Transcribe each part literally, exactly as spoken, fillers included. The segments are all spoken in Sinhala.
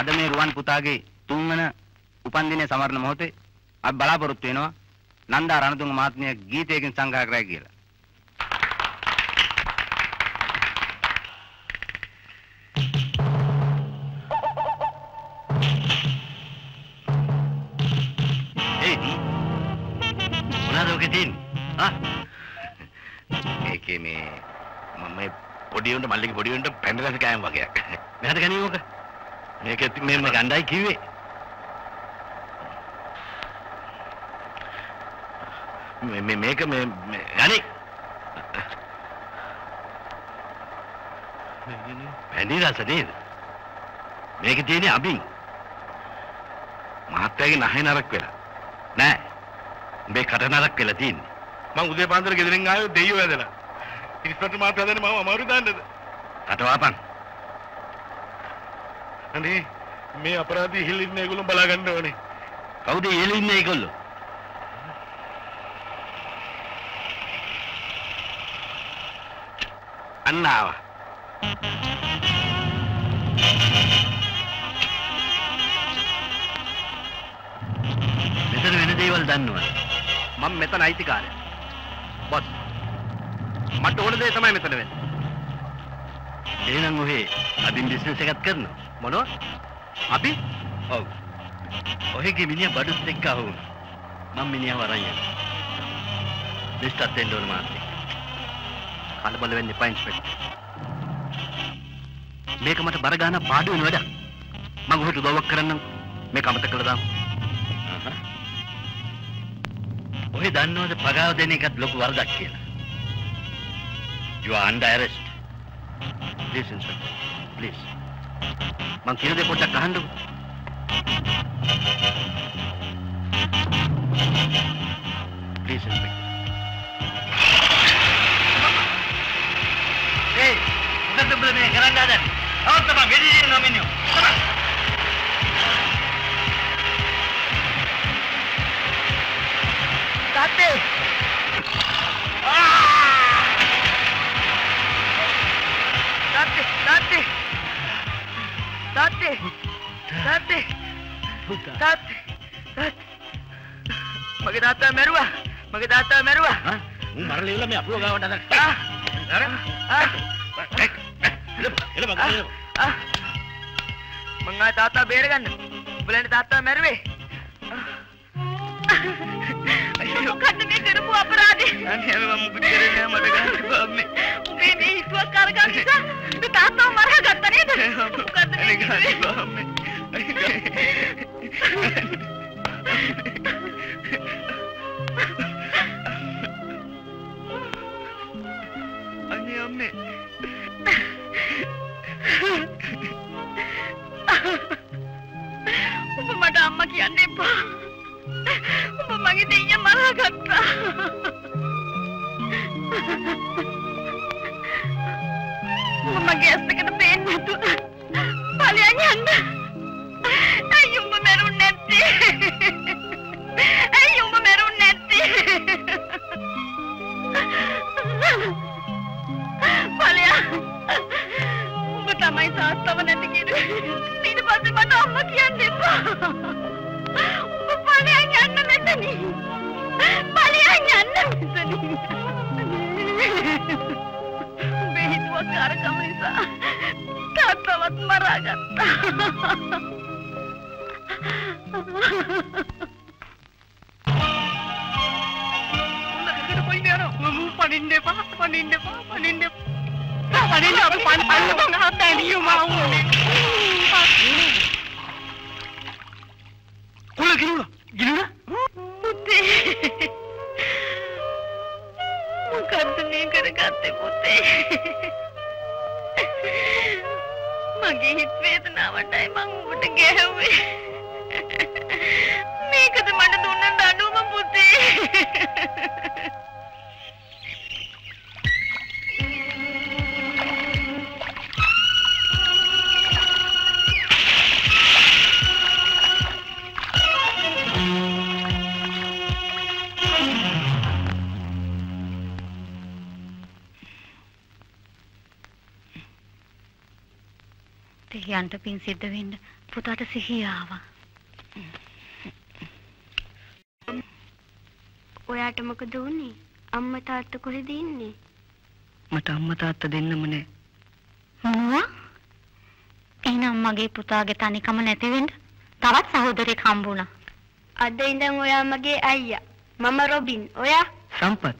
අද මේ රුවන් පුතාගේ තුන්වන උපන්දිනයේ සමරන මොහොතේ අපි බලාපොරොත්තු වෙනවා නන්දා රණතුංග මහත්මිය ගීතයකින් සංග්‍රහ කරයි කියලා. ඒකේ මේ මම මේ පොඩි උන්ට මල්ලිගේ පොඩි උන්ට පැන්ඩලස් කෑම වගේක්. මෙහෙට ගනියෝක. මේක මේ මම ගණ්ඩායි කිව්වේ. මේ මේක මේ ගනි. පැන්ඩලස් නේද? මේක තියෙන්නේ අබින්. මහත්තයාගේ නැහැ නරක වෙලා. නෑ. මේ කට නරක වෙලා තියෙන්නේ. මං උදේ පාන්දර ගෙදරින් ආවේ දෙයියෝ ඇදලා. ඉස්පිටල් මාත් හදන්නේ මම අමාරු දාන්නද? අටවාපන්. අනේ මේ අපරාධී ඉහිලින්න ඒගොල්ලෝ බලා ගන්න ඕනේ. කවුද ඉහිලින්නේ ඒගොල්ලෝ? අන්න ආවා. මෙතන වෙන දේවල් දන්නවද? මම මෙතන අයිතිකාරයා. බොස්. මට ඕන දේ තමයි මෙතන වෙන්නේ. එහෙනම් ඔහේ අදින් බිස්නස් එකක් කරනවා. මොනවද? අපි? ඔව්. ඔහේගේ මිනිහා බඩුත් එක්ක ආවුන. මම මිනිහව අරන් යනවා. ලිස්ට් දෙන්න ඕන මාත්. කලබල වෙන්න එපා ඉන්ස්පෙක්ටර්. මේක මට බර ගන්න පාඩු වෙන වැඩක්. මම ඔහේට උදව්වක් කරන්නම්. මේක අමතක කළා දාමු. ඔහේ දන්නවද පගාව දෙන එකත් ලොකු වරදක් කියලා? You are under arrest. Please, Inspector. Please. මං කියන දේ පොඩ්ඩක් අහන්නකෝ. Please, Inspector. Hey, මොකද ඔබ මේ කරන්න හදන්නේ? අවුත් තමයි වෙඩි දෙන්න නොමිනියෝ. තමයි. Tate! Tate! Tate! Tate! Tate! Tate! මගේ තාත්තා මැරුවා. මගේ තාත්තා මැරුවා. හා? උන් මරලා ඉවරලා මේ අපුව ගාවට අද. ආ! අර ආ! එළ බග එළ. ආ! මං ආ තාත්තා බේරගන්න. උඹලන්ට තාත්තා මැරුවේ. මොකද්ද මේ කරපු අපරාධේ? අනේ මම මොකද කරන්නේ මට ගන්න බෑ. උඹේ මේ හිතුවක් කරගන්න නිසා මේ තාත්තාව මරහගත්තා නේද? මොකද්ද මේ කරන්නේ? අනේ අම්මේ. ඔබ මට අම්මා කියන්න එපා. ඔබ මගේ දෙයියා මරාගත්තා. ඔබ මගේ ඇස් දෙකට පේන්නේ නැතු. ඵලයන් යන්න. අයියෝ ඔබ මරුන්නේ නැත්තේ. අයියෝ ඔබ මරුන්නේ නැත්තේ. ඵලයන්. ඔබ තමයි තාත්තව නැති කිව්වේ. ඊට පස්සේ මට අම්මා කියන්න එපා. ඵලයන් යන්න මෙතනින්. ඵලයන් යන්න මෙතනින්. මේ හිතුවක් කාරකම නිසා තාත්තවත් මරාගත්තා. උන්නකට කොයිද යනවා? මම පණින්න එපා. පණින්න එපා. පණින්න එපා. පණින්න අපි පණින්න මං හත්තා නියු මාවුනේ. කුල කිනුලා ගිනුලා පුතේ මොකද්ද මේ කරගත්තේ පුතේ මගේ හිත වේදනාවටයි මං උඹට ගැහුවේ මේකද මට දුන්න දඬුවම පුතේ යන්ට පින් සිද්ධ වෙන්න පුතාට සිහිය ආවා. ඔයාට මොකද වුනේ? අම්මා තාත්තා කොහෙද ඉන්නේ? මට අම්මා තාත්තා දෙන්නම නෑ. මොනවා? එහෙනම් මගේ පුතාගේ තනිකම නැති වෙන්න තවත් සහෝදරයෙක් හම්බුණා. අද ඉඳන් ඔයා මගේ අයියා. මම රොබින්. ඔයා? සම්පත්.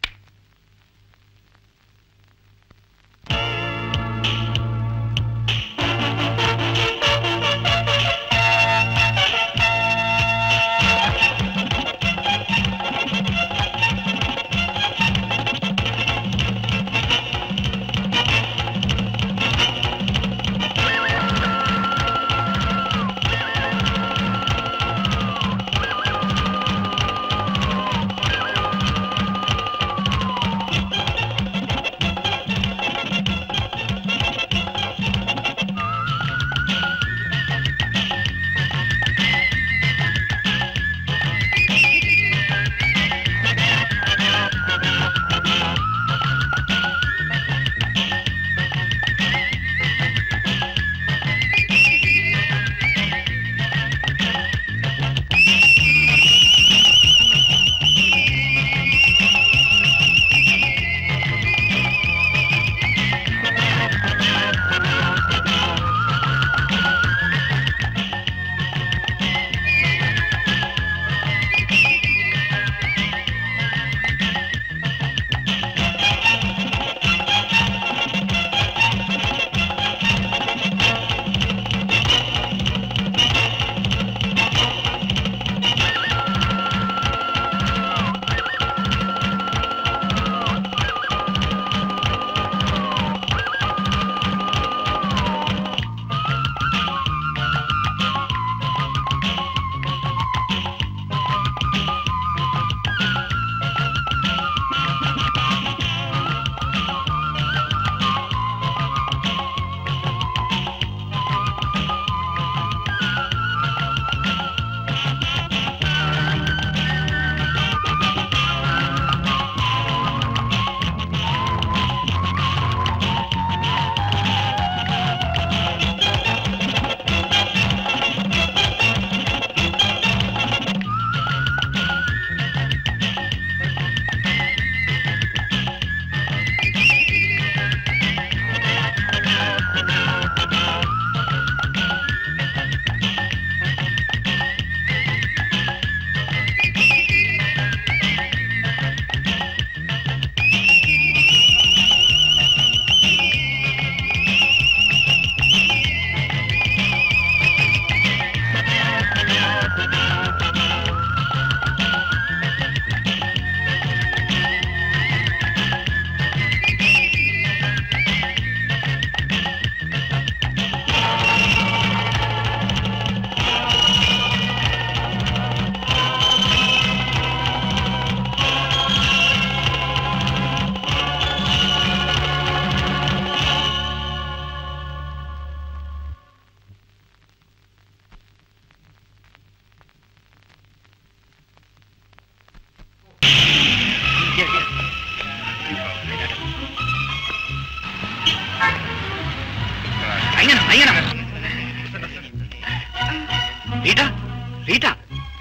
Rita, Rita.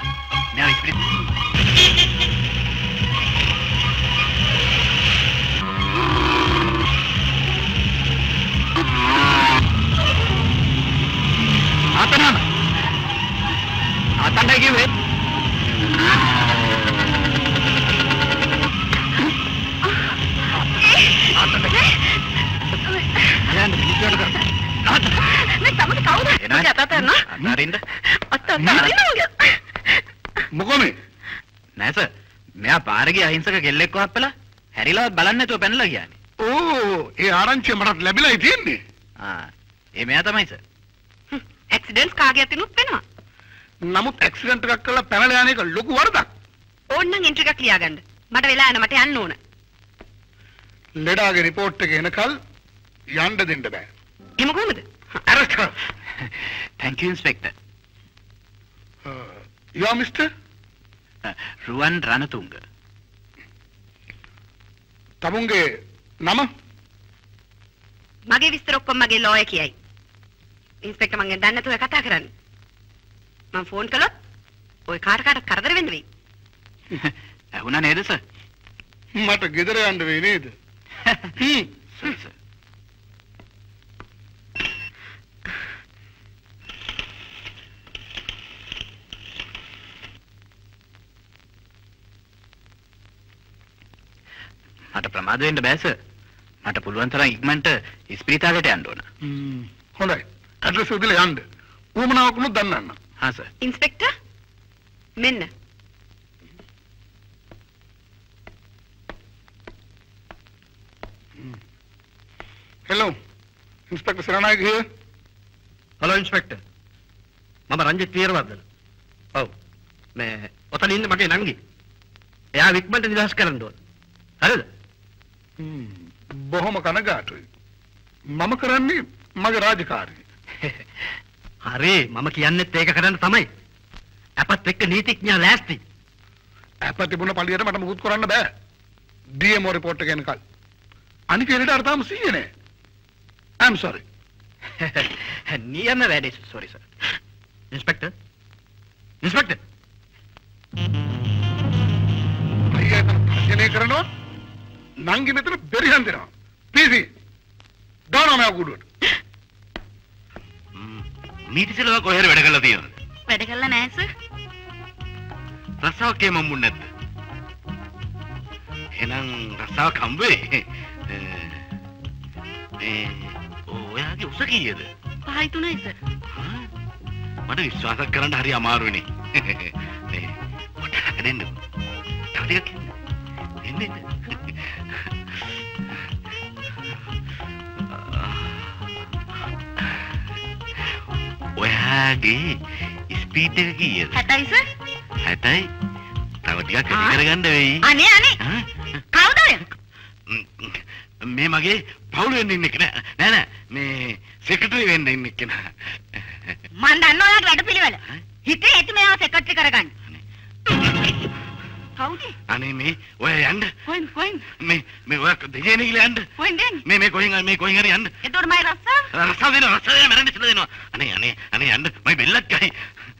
Now it's pretty. Atan, Atan, I give it. Atan, Ayan, bigyan ka. Atan. මේ තමයි කවුද? මගේ අතට යන්න. අරින්ද? අතට අරින්න. මොකෝමේ? නෑ සර්. මෙයා පාරේ ගිය අහිංසක කෙල්ලෙක්ව හප්පලා හැරිලවත් බලන්නේ නැතුව පැනලා ගියානේ. ඕ ඒ ආරංචිය මටත් ලැබිලායි තියෙන්නේ. ආ ඒ මෙයා තමයි සර්. ඇක්සිඩන්ට්ස් කාගේ අතිනුත් වෙනවා. නමුත් ඇක්සිඩන්ට් එකක් කළා පැනලා යන එක ලොකු වරදක්. ඕන්නම් එන්ට්‍රි එකක් ලියාගන්න. මට වෙලා යන මට යන්න ඕන. ලෙඩාගේ රිපෝට් එක එනකල් යන්න දෙන්න බෑ. එහෙම කොහමද? අරස්ට් කර. Thank you inspector. You are Mister රුවන් රණතුංග. තමුන්ගේ නම? මගේ විස්තර ඔක්කොම මගේ ලෝයර් කියයි. ඉන්ස්පෙක්ටර් මං දන්නේ නැතුව කතා කරන්නේ. මම ෆෝන් කළොත් ඔය කාට කාට කරදර වෙන්න වෙයි. ඇහුණා නේද සර්? මට ගෙදර යන්න වෙයි නේද? හ්ම්. Sir sir. මට ප්‍රමාද වෙන්න බෑ සර්. මට පුළුවන් තරම් ඉක්මනට ඉස්පිරිතාලයට යන්න ඕන. හ්ම්. හොඳයි. ඇඩ්‍රස් එක දීලා යන්න. ඌමනාවකුණු දන්නන්න. හා සර්. ඉන්ස්පෙක්ටර් මෙන්න. Hello. Inspector Saranayaka here. Hello inspector. මම රංජිත් වීරවර්ධන. ඔව්. මේ ඔතන ඉන්න මගේ නංගි. එයා වික්මන්ට නිදහස් කරන්න ඕන. හරිද? හ්ම්. බොහොම කනගාටුයි. මම කරන්නේ මගේ රාජකාරිය. හරි මම කියන්නෙත් ඒක කරන්න තමයි. අපත් එක්ක නීතිඥයා ලෑස්ති. අප තිබුණ පළියට මට මුකුත් කරන්න බෑ. ඩී එම් ඕ report එක එනකල්. අනික එලට අර තාම සීයේ නෑ. I'm sorry. නියම වැඩේ sorry sir. ඉන්ස්පෙක්ටර්. ඉන්ස්පෙක්ටර්. අයියා තර්ජනය කරනවා. නංගි මෙතන බෙරිහන් දෙනවා. පීසි. දානවා මම කුඩුවට. මීටිසලව කොහෙර වැඩ කරලා තියෙනවද? වැඩ කළා නෑ සර්. රස්සාවකේ මම්මුන් නැද්ද? එහෙනම් රස්සාවක් හම්බ වෙයි. මේ ඔයාගේ උස කීයද? පහයි තුනයි සර්. මට විශ්වාස කරන්න හරි අමාරුයිනේ. මේ පොඩ්ඩක් දෙන්න. තව ටිකක් එන්න එන්න. ඔයාගේ ස්පීඩ් එක කීයද? හැටයි සර්. හැටයි. තව ටිකක් වැඩි කරගන්න වෙයි. අනේ අනේ. කවුද ඔය? මේ මගේ පවුල වෙන්න ඉන්න කෙනා. නෑ නෑ මේ සෙක්‍රටරි වෙන්න ඉන්න කෙනා. මන් දන්න ඔයාට වැඩ පිළිවෙල. හිතේ ඇති මේවා සෙක්‍රටරි කරගන්න. කවුද? අනේ මේ ඔය යන්න. කොයින් කොයින්? මේ මේ ඔය දෙජේනේ කියලා යන්න. කොයින් දෙන්නේ? මේ මේ කොහෙන් මේ කොහෙන් හරි යන්න. එතකොට මයි රස්සා? රස්සාව දෙනවා රස්සාව දෙනවා මරන්න ඉස්සලා දෙනවා. අනේ අනේ අනේ යන්න මයි බෙල්ලක් ගහයි.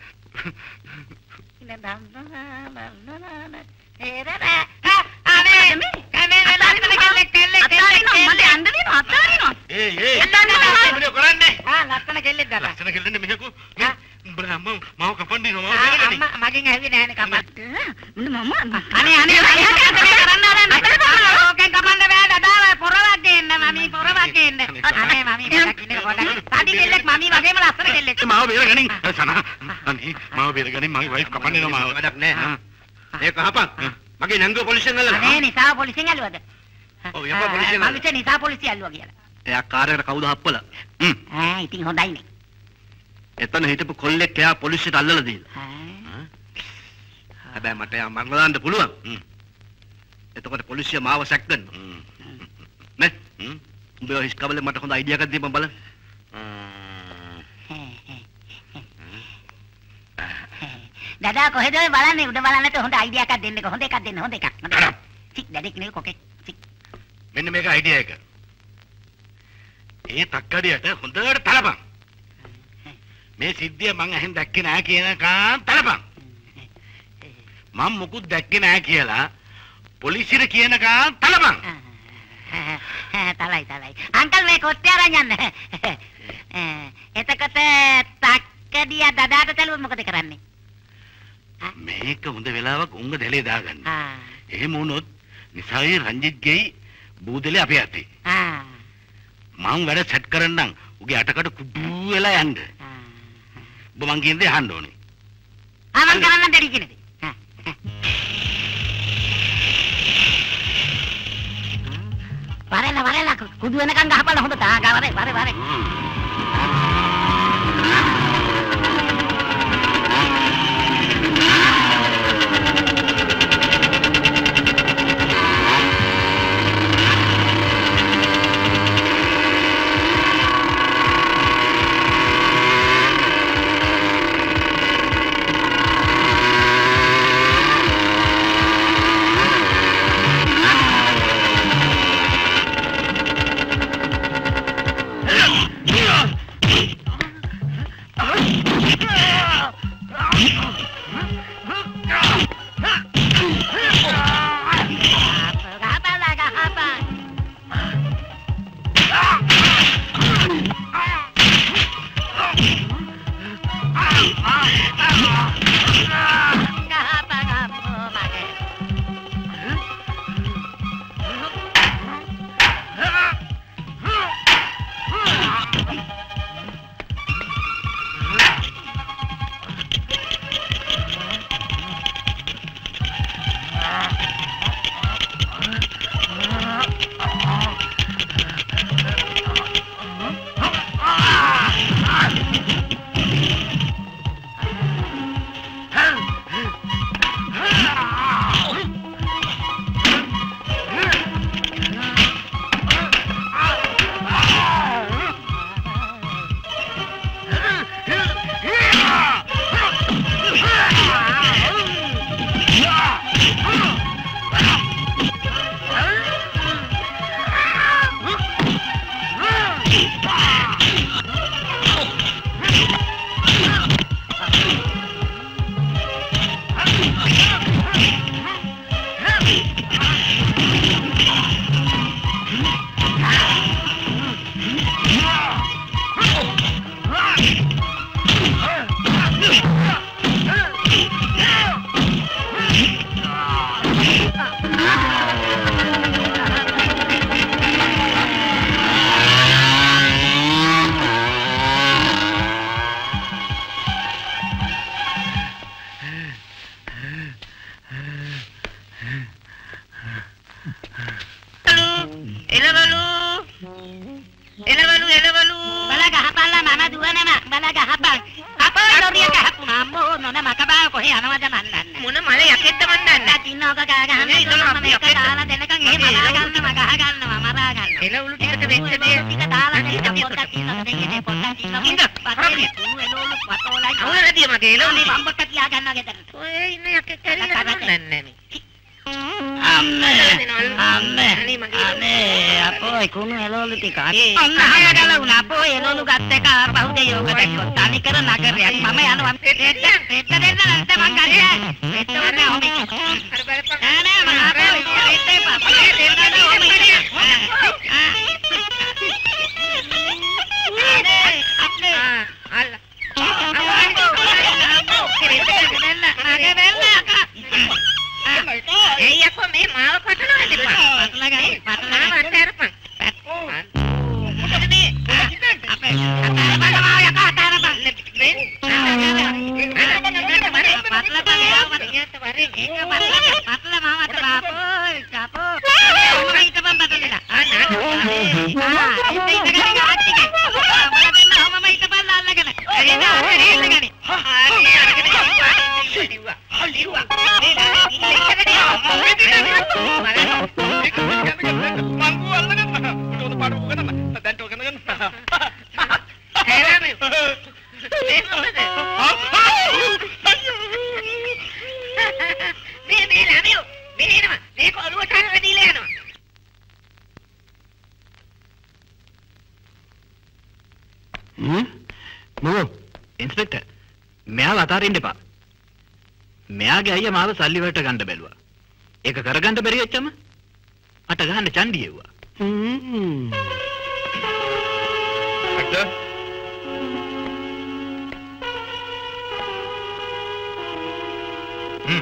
ඒ ඒ මොකද කරන්නේ? ආ ලස්සන කෙල්ලෙක් දාලා. ලස්සන කෙල්ලෙන්නේ මෙහෙකු. බ්‍රහ්ම මාව කපන්නේ නෝ මාව බේරගනි. අම්මා මගෙන් ඇහුවේ නෑනේ කපත්. මුන්න මම අනේ අනේ අනේ කරන්න ආරන්න. ඕකෙන් කපන්න බෑ දදාව පොරවක් ගේන්න මමී පොරවක් ගේන්න. අනේ මමී පොඩක් ඉන්න පොඩක්. සාදි කෙල්ලෙක් මමී වගේම ලස්සන කෙල්ලෙක්. මාව බේරගනි. සන අනේ මාව බේරගනි මගේ වයිෆ් කපන්නේ නෝ මාව. වැඩක් නෑ. ඒක කහපන්. මගේ නංගෝ පොලිසියෙන් අල්ලලා. අනේ නිසා පොලිසියෙන් ඇල්ලුවද? ඔව් යපා පොලිසියෙන්. මම විතර නිසා පොලිසිය ඇල්ලුවා කියලා. එයා කාර්යකට කවුද හප්පලා? හ්ම්. ඈ ඉතින් හොඳයිනේ. එතන හිටපු කොල්ලෙක් එයා පොලිසියට අල්ලලා දීලා. ඈ. හැබැයි මට එයා මරලා දාන්න පුළුවන්. හ්ම්. එතකොට පොලිසිය මාව සැක් කරනවා. හ්ම්. නේ? හ්ම්. උඹ ඔය හිස්කබලේ මට හොඳ අයිඩියා එකක් දීපන් බලන්න. දදා කොහෙද ඔය බලන්නේ උඩ බලන්න නැත්නම් හොඳ අයිඩියා එකක් දෙන්නකෝ හොඳ එකක් දෙන්න හොඳ එකක් හොඳ එකක්. චික් දැඩෙක් නෙවෙයි කොකෙක් චික්. මෙන්න මේක අයිඩියා එක. ඒ තක්කඩියට හොඳට තලපන්. මේ සිද්ධිය මං ඇහෙන් දැක්කේ නෑ කියනකම් තලපන්. මම මොකුත් දැක්කේ නෑ කියලා පොලිසියට කියනකම් තලපන්. තලයි තලයි. අංකල් මේ කොට්ටේ අරන් යන්න. එතකොට තක්කඩිය දදාට තැලුවොත් මොකද කරන්නේ? මේක හොඳ වෙලාවක් උංග දැලේ දාගන්න. ආ. එහෙම වුණොත් නිසායි රංජිත්ගෙයි බූදලේ අපේ අතේ. ආ. මං වැඩ සෙට් කරන්නම් උගේ අටකට කුඩු වෙලා යන්න. ඔබ මං කියන දේ අහන්න ඕනේ. ආ මං කරන්න දෙරි කියනද? වරේලා වරේලා කුඩු වෙනකන් ගහපල්ලා හොඳට. ආ ගා වරේ වරේ වරේ. Yeah. පුතා කොහේ යනවද මන් මොන මල යකෙක්ද මන් දන්නේ. තින්නෝක ගහ ගන්න මම මේක දාලා දෙනකන් එහෙම මරා ගන්නවා ගහ ගන්නවා මරා ගන්නවා. එළ උළු ටිකට වෙච්ච දේ ටික දාලා දෙන්න පොඩ්ඩක් තින්නෝක දෙන්නේ පොඩ්ඩක් තින්නෝක. ඉඳ පස්සේ ඌ එළවලු පතෝලයි. අවුලදී මගේ එළ උළු පම්බොට්ට තියා ගන්නවා ගෙදර. ඔය ඉන්න යකෙක් ඇරිලා දන්නේ නැහැ. අම්මේ අම්මේ අනේ අපෝ කුණු එළවලු ටික අන්න හයගල උනා අපෝ එළවලු ගත්ත එක ආපහු දෙයෝක දැක්කොත් තනි කර නගරයක් මම යනවා පෙට්ට පෙට්ට දෙන්න නැත්නම් මං ගන්නේ පෙට්ට වගේ ඔහොම අර බලපන් නෑ නෑ මම අපෝ පෙට්ටේ පස්සේ දෙන්නද ඔහොම අනේ අල්ල ඒ යකෝ මේ මාව පටලවා දෙපා. පටල ගන්න පටල මාව අතරපන්. මොකද මේ? අපේ අතරපන් මාව යක අතරපන්. පටල පගේ ආව මට වරේ ඒක පටල පටල මාව අතර අපෝ අපෝ ඔන්න හිටපන් පටලද. ආ ආ ඉතින් ඉඳගෙන ආච්චිගේ. මම දෙන්න ඔහමම හිටපන් අල්ලගෙන. එන්න අරගෙන ඉන්නගනි. හරි අරගෙන ඉන්නවා. අලිවා. ඉන්ස්පෙක්ටර් මෙයාව අතාරින්න එපා. මෙයාගේ අයියා මාව සල්ලි වලට ගන්න බැලුවා. ඒක කරගන්න බැරි වෙච්චම මට ගහන්න චණ්ඩි එව්වා. හ්ම්. ඇක්ටර් හ්ම්.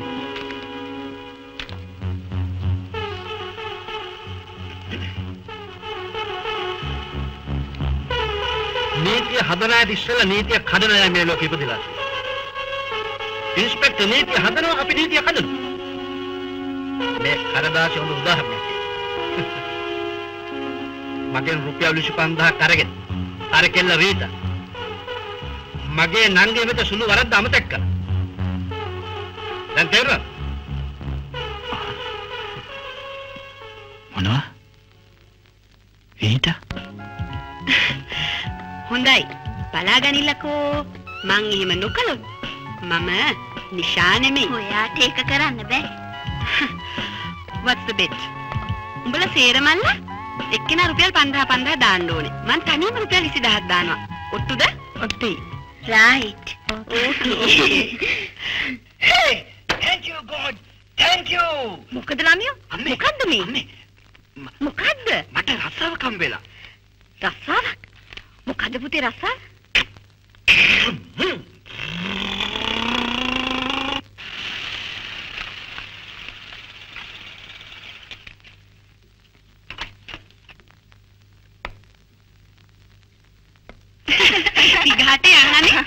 නීතිය හදලා ඉස්සෙල්ලා නීතිය කඩනවා මේ ලෝකෙ ඉපදලා. ඉන්ස්පෙක්ටර් නීතිය හදනවා අපි නීතිය කඩනවා. මේ කරදාසි හොඳ උදාහරණයක්. මගෙන් රුපියල් විසි පන්දාහක් අරගෙන අර කෙල්ල රීත මගේ නංගි මෙත සුළු වරද්ද අමතක කළා. දැන් තේරුණා? මොනවා? රීත? හොඳයි. බලාගනින්නකෝ. මං එහෙම නොකළොත් මම නිෂා නෙමෙයි. ඔයාට ඒක කරන්න බෑ. What's the bet? උඹලා සේරමල්ලා එක්කෙනා රුපියල් පන්දාහ පන්දාහ දාන්න ඕනේ. මං තනියම රුපියල් විසිදහක් දානවා. ඔට්ටුද? ඔට්ටුයි. Right. Okay. Hey! Thank you God. Thank you. මොකද ළමියෝ? මොකද්ද මේ? අම්මේ. මොකද්ද? මට රස්සාවක් හම්බෙලා. රස්සාවක්? මොකද්ද පුතේ රස්සාව? පිටහට යන්නනේ.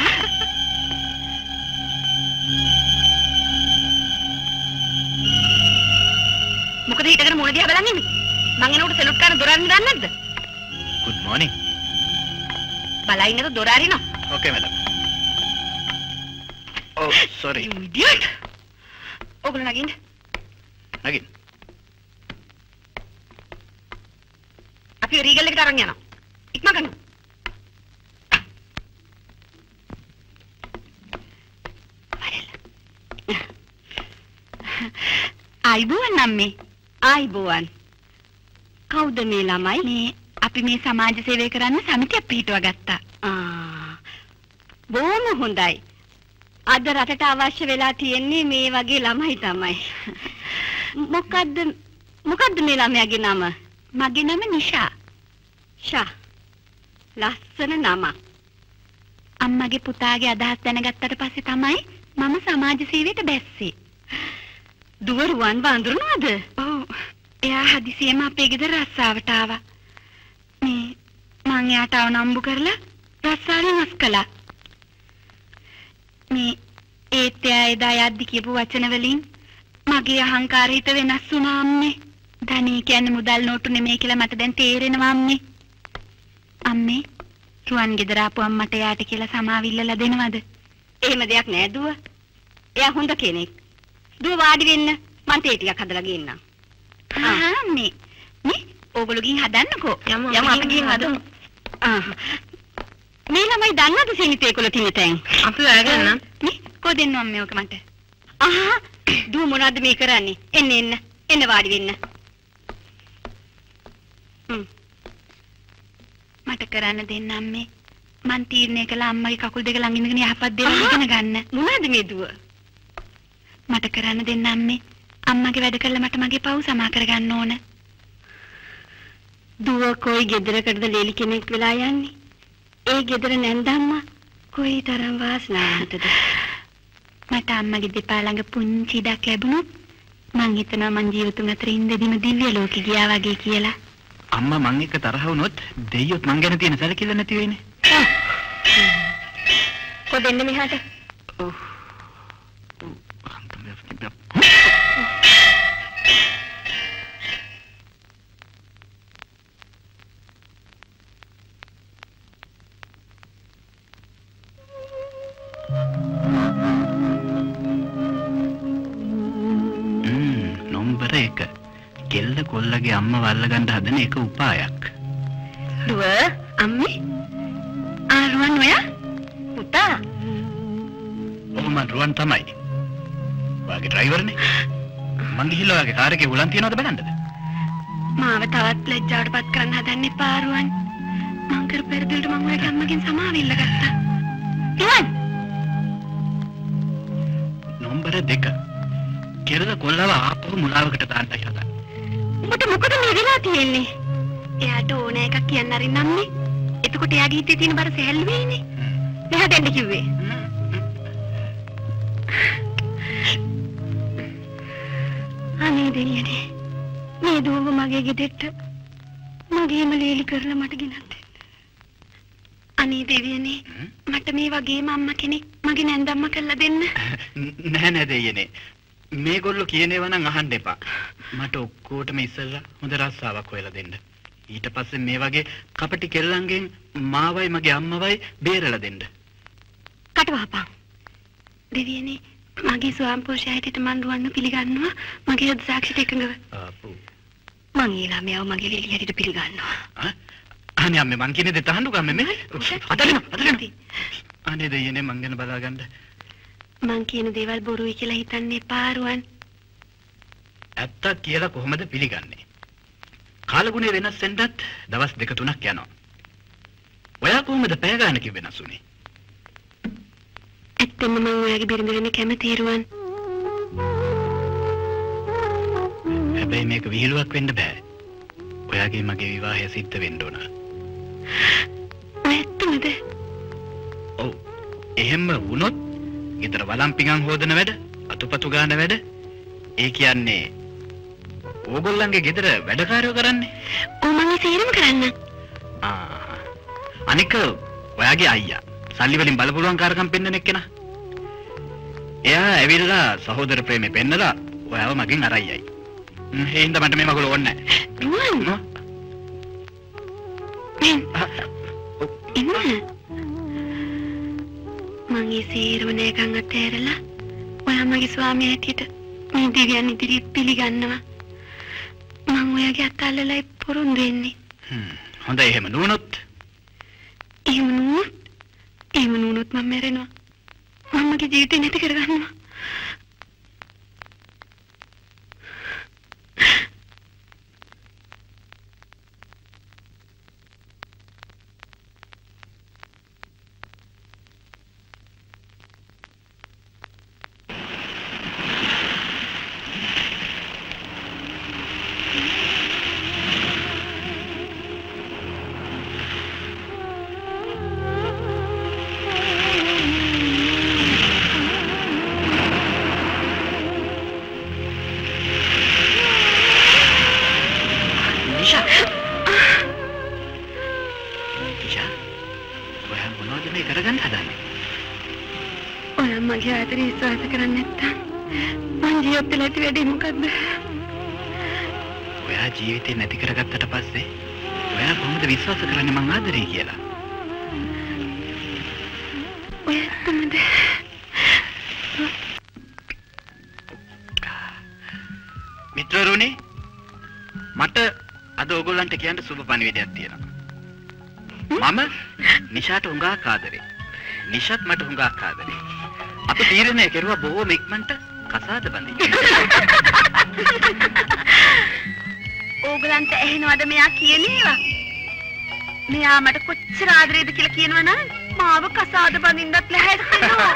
මොකද හිටගෙන මොන දිහා බලන්නේ? මං එනකොට සෙලුට් කරන දොර අරින්න දන්නේ නැද්ද? Good morning. බලා ඉන්නක දොර අරිනවා. Okay madam. Oh sorry. You idiot. ඔගොල්ලෝ නගින්න. නගින්. අපි රීගල් එකට අරන් යනවා. ඉක්ම ගන්න. ආයිබෝවන් අම්මේ. ආයිබෝවන්. කවුද මේ ළමයි? මේ අපි මේ සමාජ සේවය කරන්න සමිතියක් පිහිටුවා ගත්තා. ආ. බොහොම හොඳයි. අද රටට අවශ්‍ය වෙලා තියෙන්නේ මේ වගේ ළමයි තමයි. මොකද්ද මොකද්ද මේ ළමයාගේ නම? මගේ නම නිෂා. ෂා. ලස්සන නම. අම්මගේ පුතාගේ අදහස් දැනගත්තට පස්සේ තමයි මම සමාජ සේවයට බැස්සේ. දුවරුවන් වඳුරනවද? ඔව්. එයා හදිසියෙම අපේ ගෙදර රස්සාවට ආවා. මේ මං එයාට අවනම්බු කරලා රස්සාවෙන් අස් කළා. මේ ඒත් එයා එදා යද්දි කියපු වචන වලින් මගේ අහංකාරය හිත වෙනස් වුණා අම්මේ. ධනෙ කියන්නේ මුදල් නෝට්ටු නෙමෙයි කියලා මට දැන් තේරෙනවා අම්මේ. අම්මේ රුවන් ගෙදර ආපු අම්මට එයාට කියලා සමාවිල්ලලා දෙනවද? එහෙම දෙයක් නෑ දුව. එයා හොඳ කෙනෙක්. දුව වාඩි වෙන්න මං තේ ටිකක් හදලා ගේන්නම්. ආ මේ මේ ඕගොල්ලෝ ගිහින් හදන්නකෝ. යමු අපි ගිහින් හදමු. ආ මේ ළමයි දන්නවද සෙනිතේ කොළ තින තැන්? අපි වැගන්නම්. මේ කො දෙන්නව මේ ඔක මට. ආහා දුව මොනවද මේ කරන්නේ? එන්න එන්න එන්න වාඩි වෙන්න. හ්ම් මට කරන්න දෙන්න අම්මේ. මං තීරණය කළා අම්මගේ කකුල් දෙක ළඟ ඉඳගෙන යහපත් දේවල් ඉගෙන ගන්න. මොනවද මේ දුව? මට කරන්න දෙන්න අම්මේ. අම්මගේ වැඩ කළා මට මගේ පව් සමා කරගන්න ඕන. දුව කොයි ගෙදරකටද ලේලි කෙනෙක් වෙලා යන්නේ? ඒ ගෙදර නැන්දම්මා කොයි තරම් වාසනාවන්තද? මට අම්මගේ දෙපා ළඟ පුංචි ඉඩක් ලැබුණොත් මං හිතනවා මං ජීවිතුන් අතර ඉඳදිම දිව්‍ය ලෝකෙ ගියා වගේ කියලා. අම්මා මං එක්ක තරහ වුණොත් දෙයියොත් මං ගැන තියෙන සැලකිල්ල නැති වෙන්නේ. කො දෙන්න මෙහාට. ඔව්. කෙල්ල කොල්ලගේ අම්මා වල්ලගන්න හදන එක උපායක්. දුව අම්මේ ආරුවන් ඔයා පුතා ඔහොම රුවන් තමයි. වාගේ ඩ්‍රයිවර්නේ. මං ගිහිල්ලා වාගේ කාර් එකේ හුලන් තියනවද බලන්නද? මාව තවත් ලැජ්ජාවටපත් කරන්න හදන්න එපා ආරුවන්. මං කර පෙරදිලට මං ඔයාගේ අම්මගෙන් සමාව ඉල්ල ගත්තා. රුවන් නම්බර දෙක. කෙල්ල කොල්ලව ආපහු මුලාවකට දාන්නයි හදන්නේ. උඹට මොකද මේ වෙලා තියෙන්නේ? එයාට ඕන එකක් කියන්න අරින්න අම්මේ. එතකොට එයාගේ හිතේ තියෙන බර සැහැල්ලු වෙයිනේ. මෙහා දෙන්න කිව්වේ. අනේ දෙයියනේ. මේ දුව මගේ ගෙදරට මගේම ලේලි කරලා මට ගෙනත් දෙන්න. අනේ දෙවියනේ මට මේ වගේම අම්මා කෙනෙක් මගේ නැන්දම්ම කරලා දෙන්න. නෑ නෑ දෙයියනේ. මේගොල්ලෝ කියන ඒවා නම් අහන්න එපා. මට ඔක්කොටම ඉස්සෙල්ලා හොඳ රස්සාවක් හොයලා දෙන්න. ඊට පස්සේ මේ වගේ කපටි කෙල්ලන්ගෙන් මාවයි මගේ අම්මවයි බේරලා දෙන්න. කටවහපන්. දෙවියනේ මගේ ස්වාම පුරුෂයාට මන් රුවන්න පිළිගන්නවා. මගේ හද සාක්ෂිත එකඟව. ආපු. මං ඊළා මෙයව මගේ ලීලි හැටියට පිළිගන්නවා. ආ? අනේ අම්මේ මං කියන්නේ දෙත අහන්නකෝ අම්මේ මේ. අතලින අතලින. අනේ දෙයියනේ මං ගැන බලාගන්න. මං කියන දේවල් බොරුයි කියලා හිතන්න එපා රුවන්. ඇත්ත කියලා කොහොමද පිළිගන්නේ? කාලගුණය වෙනස් වෙන්නත් දවස් දෙක තුනක් යනවා. ඔයා කොහොමද පැය ගන්නක වෙනස් උනේ? ඇත්තම මම ඔයාගේ බිරිඳ වෙන්න කැමතියි රුවන්. හැබැයි මේක විහිළුවක් වෙන්න බෑ. ඔයාගේ මගේ විවාහය සිද්ධ වෙන්න ඕන. ඇත්තමද? ඔව්. එහෙම වුණොත් ගෙදර වළම්පිඟන් හොදන වැඩ, අතුපතු ගන්න වැඩ, ඒ කියන්නේ ඕගොල්ලන්ගේ ගෙදර වැඩකාරයෝ කරන්නේ. ඔව් මම සීරම කරන්න. ආ. අනික ඔයාගේ අයියා සල්ලි වලින් බලපුලුවන් කාර්කම් පෙන්වන එක්කෙනා. එයා ඇවිල්ලා සහෝදර ප්‍රේමේ පෙන්නලා ඔයාව මගෙන් අරයයි. හ්ම් ඒ හින්දා මට මේ මගුල ඕනේ නැහැ. එන්න. මං ඒ සීරම නෑකන් අතෑරලා ඔයා මගේ ස්වාමියා හැටියට මේ දෙවියන් ඉදිරියේ පිළිගන්නවා. මං ඔයාගේ අත අල්ලලා පොරොන්දු වෙන්නේ. හ්ම් හොඳයි එහෙම නුනොත්. එහෙම නුනොත් එහෙම නුනොත් මම මැරෙනවා. මම මගේ ජීවිතේ නැති කරගන්නවා. මගේ ආදරේ විශ්වාස කරන්නේ නැත්තම් මං ජීවත් වෙලා ඇති වැඩේ මොකද්ද? ඔයා ජීවිතේ නැති කරගත්තට පස්සේ ඔයා කොහොමද විශ්වාස කරන්නේ මං ආදරේ කියලා? ඔයා තමයි මහත්වරුනි මට අද ඔයගොල්ලන්ට කියන්න සුබ පණිවිඩයක් තියෙනවා. මම නිෂාට හුඟක් ආදරේ. නිෂාත් මට හුඟක් ආදරේ. අපි තීරණය කරුවා බොහොම ඉක්මනට කසාද බඳින්න. ඕගලන්ට ඇහෙනවද මෙයා කියන ඒවා? මෙයා මට කොච්චර ආදරේද කියලා කියනවනම් මාව කසාද බඳින්නත් ලැහැත්තිනවා.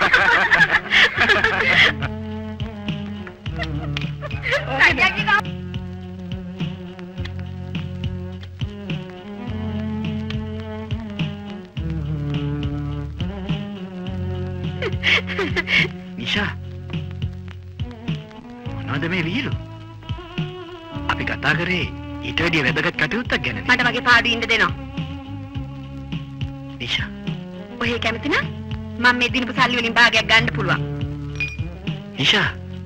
නිෂා මොනවද මේ විහිළු? අපි කතා කරේ ඊට වැඩිය වැදගත් කටයුත්තක් ගැන. මට වගේ පාඩු ඉන්න දෙනවා. නිෂා ඔහේ කැමති නම් මම මේ දිනපු සල්ලි වලින් භාගයක් ගන්න පුළුවන්. නිෂා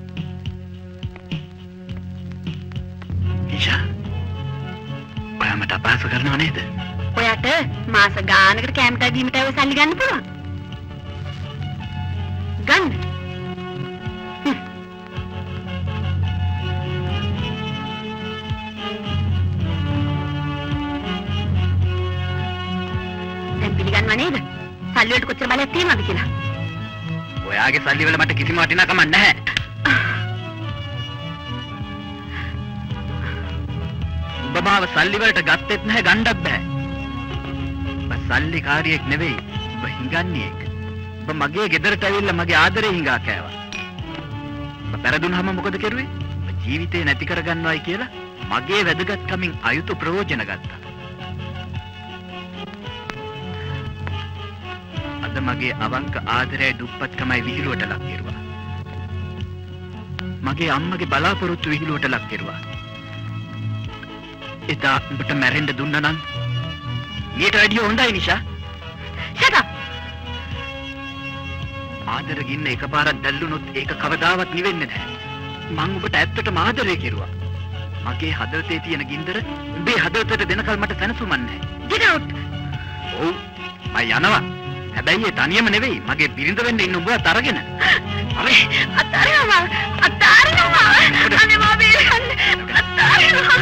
නිෂා ඔයා මට අපහාස කරනව නේද? ඔයාට මාස ගානකට කැමටයි බීමට ඔය සල්ලි ගන්න පුළුවන්. ගන්න. දැන් පිළිගන්නව නේද? සල්ලි වලට කොච්චර බලයක් තියෙනවද කියලා? ඔයාගේ සල්ලි වල මට කිසිම වටිනාකමක් නැහැ. ඔබ මාව සල්ලි වලට ගත්තෙත් නැහැ, ගන්නත් බෑ. ඔබ සල්ලි කාරියෙක් නෙවෙයි, ඔබ හිඟන්නේක්. ඔබ මගේ ගෙදරට ඇවිල්ලා මගේ ආදරේ හිඟා කෑවා. ඔබ පෙරදුනහම මොකද කරුවේ? ඔබ ජීවිතේ නැති කරගන්නවයි කියලා මගේ වැදගත්කමින් අයුතු ප්‍රයෝජන ගත්තා. අද මගේ අවංක ආදරයයි දුප්පත්කමයි විහිළුවට ලක් කෙරුවා. මගේ අම්මගේ බලාපොරොත්තු විහිළුවට ලක් කෙරුවා. එදා උඹට මැරෙන්න දුන්නා නම් ඊට වැඩිය හොඳයි නිෂා. shut up. ආදර ගින්න එකපාරක් දැල්ලුනොත් ඒක කවදාවත් නිවෙන්නේ නැහැ. මං ඔබට ඇත්තටම ආදරය කෙරුවා. මගේ හදවතේ තියෙන ගින්දර උඹේ හදවතට දෙනකල් මට සැනසුමක් නැහැ. get out. ඔව් මම යනවා. හැබැයි ඒ තනියම නෙවෙයි, මගේ බිරිඳ වෙන්න ඉන්න උඹවත් අරගෙන. අනේ අතාරිනවා අතාරිනවා. අනේ මම බේරන්න අතාරිනවා.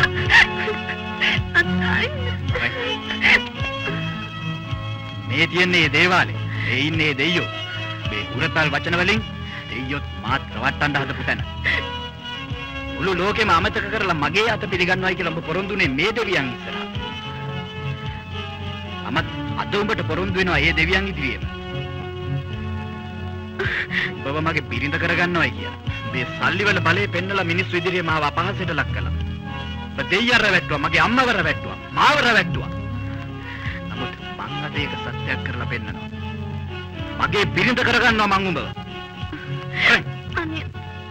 මේ තියන්නේ දේවාලේ. ඒ ඉන්නේ දෙයියෝ. මේ උරතල් වචන වලින් දෙයියොත් මාත් රවට්ටන්න හදපු තැන. මුළු ලෝකෙම අමතක කරලා මගේ අත පිළිගන්නවයි කියලා ඔබ පොරොන්දුනේ මේ දෙවියන් ඉස්සරහා. අමත් අද උඹට පොරොන්දු වෙනවා මේ දෙවියන් ඉදිරියේම. ඔබව මගේ බිරිඳ කරගන්නවයි කියලා. මේ සල්ලි වල බලේ පෙන්නලා මිනිස්සු ඉදිරියේ මාව අපහාසයට ලක් කළා. ඔබ දෙයියන් රැවට්ටුවා, මගේ අම්මව රැවට්ටුවා, මාව රැවට්ටුවා. නමුත් මං අද ඒක සත්‍යයක් කරලා පෙන්නනවා. මගේ බිරිඳ කරගන්නවා මං උඹව. අනේ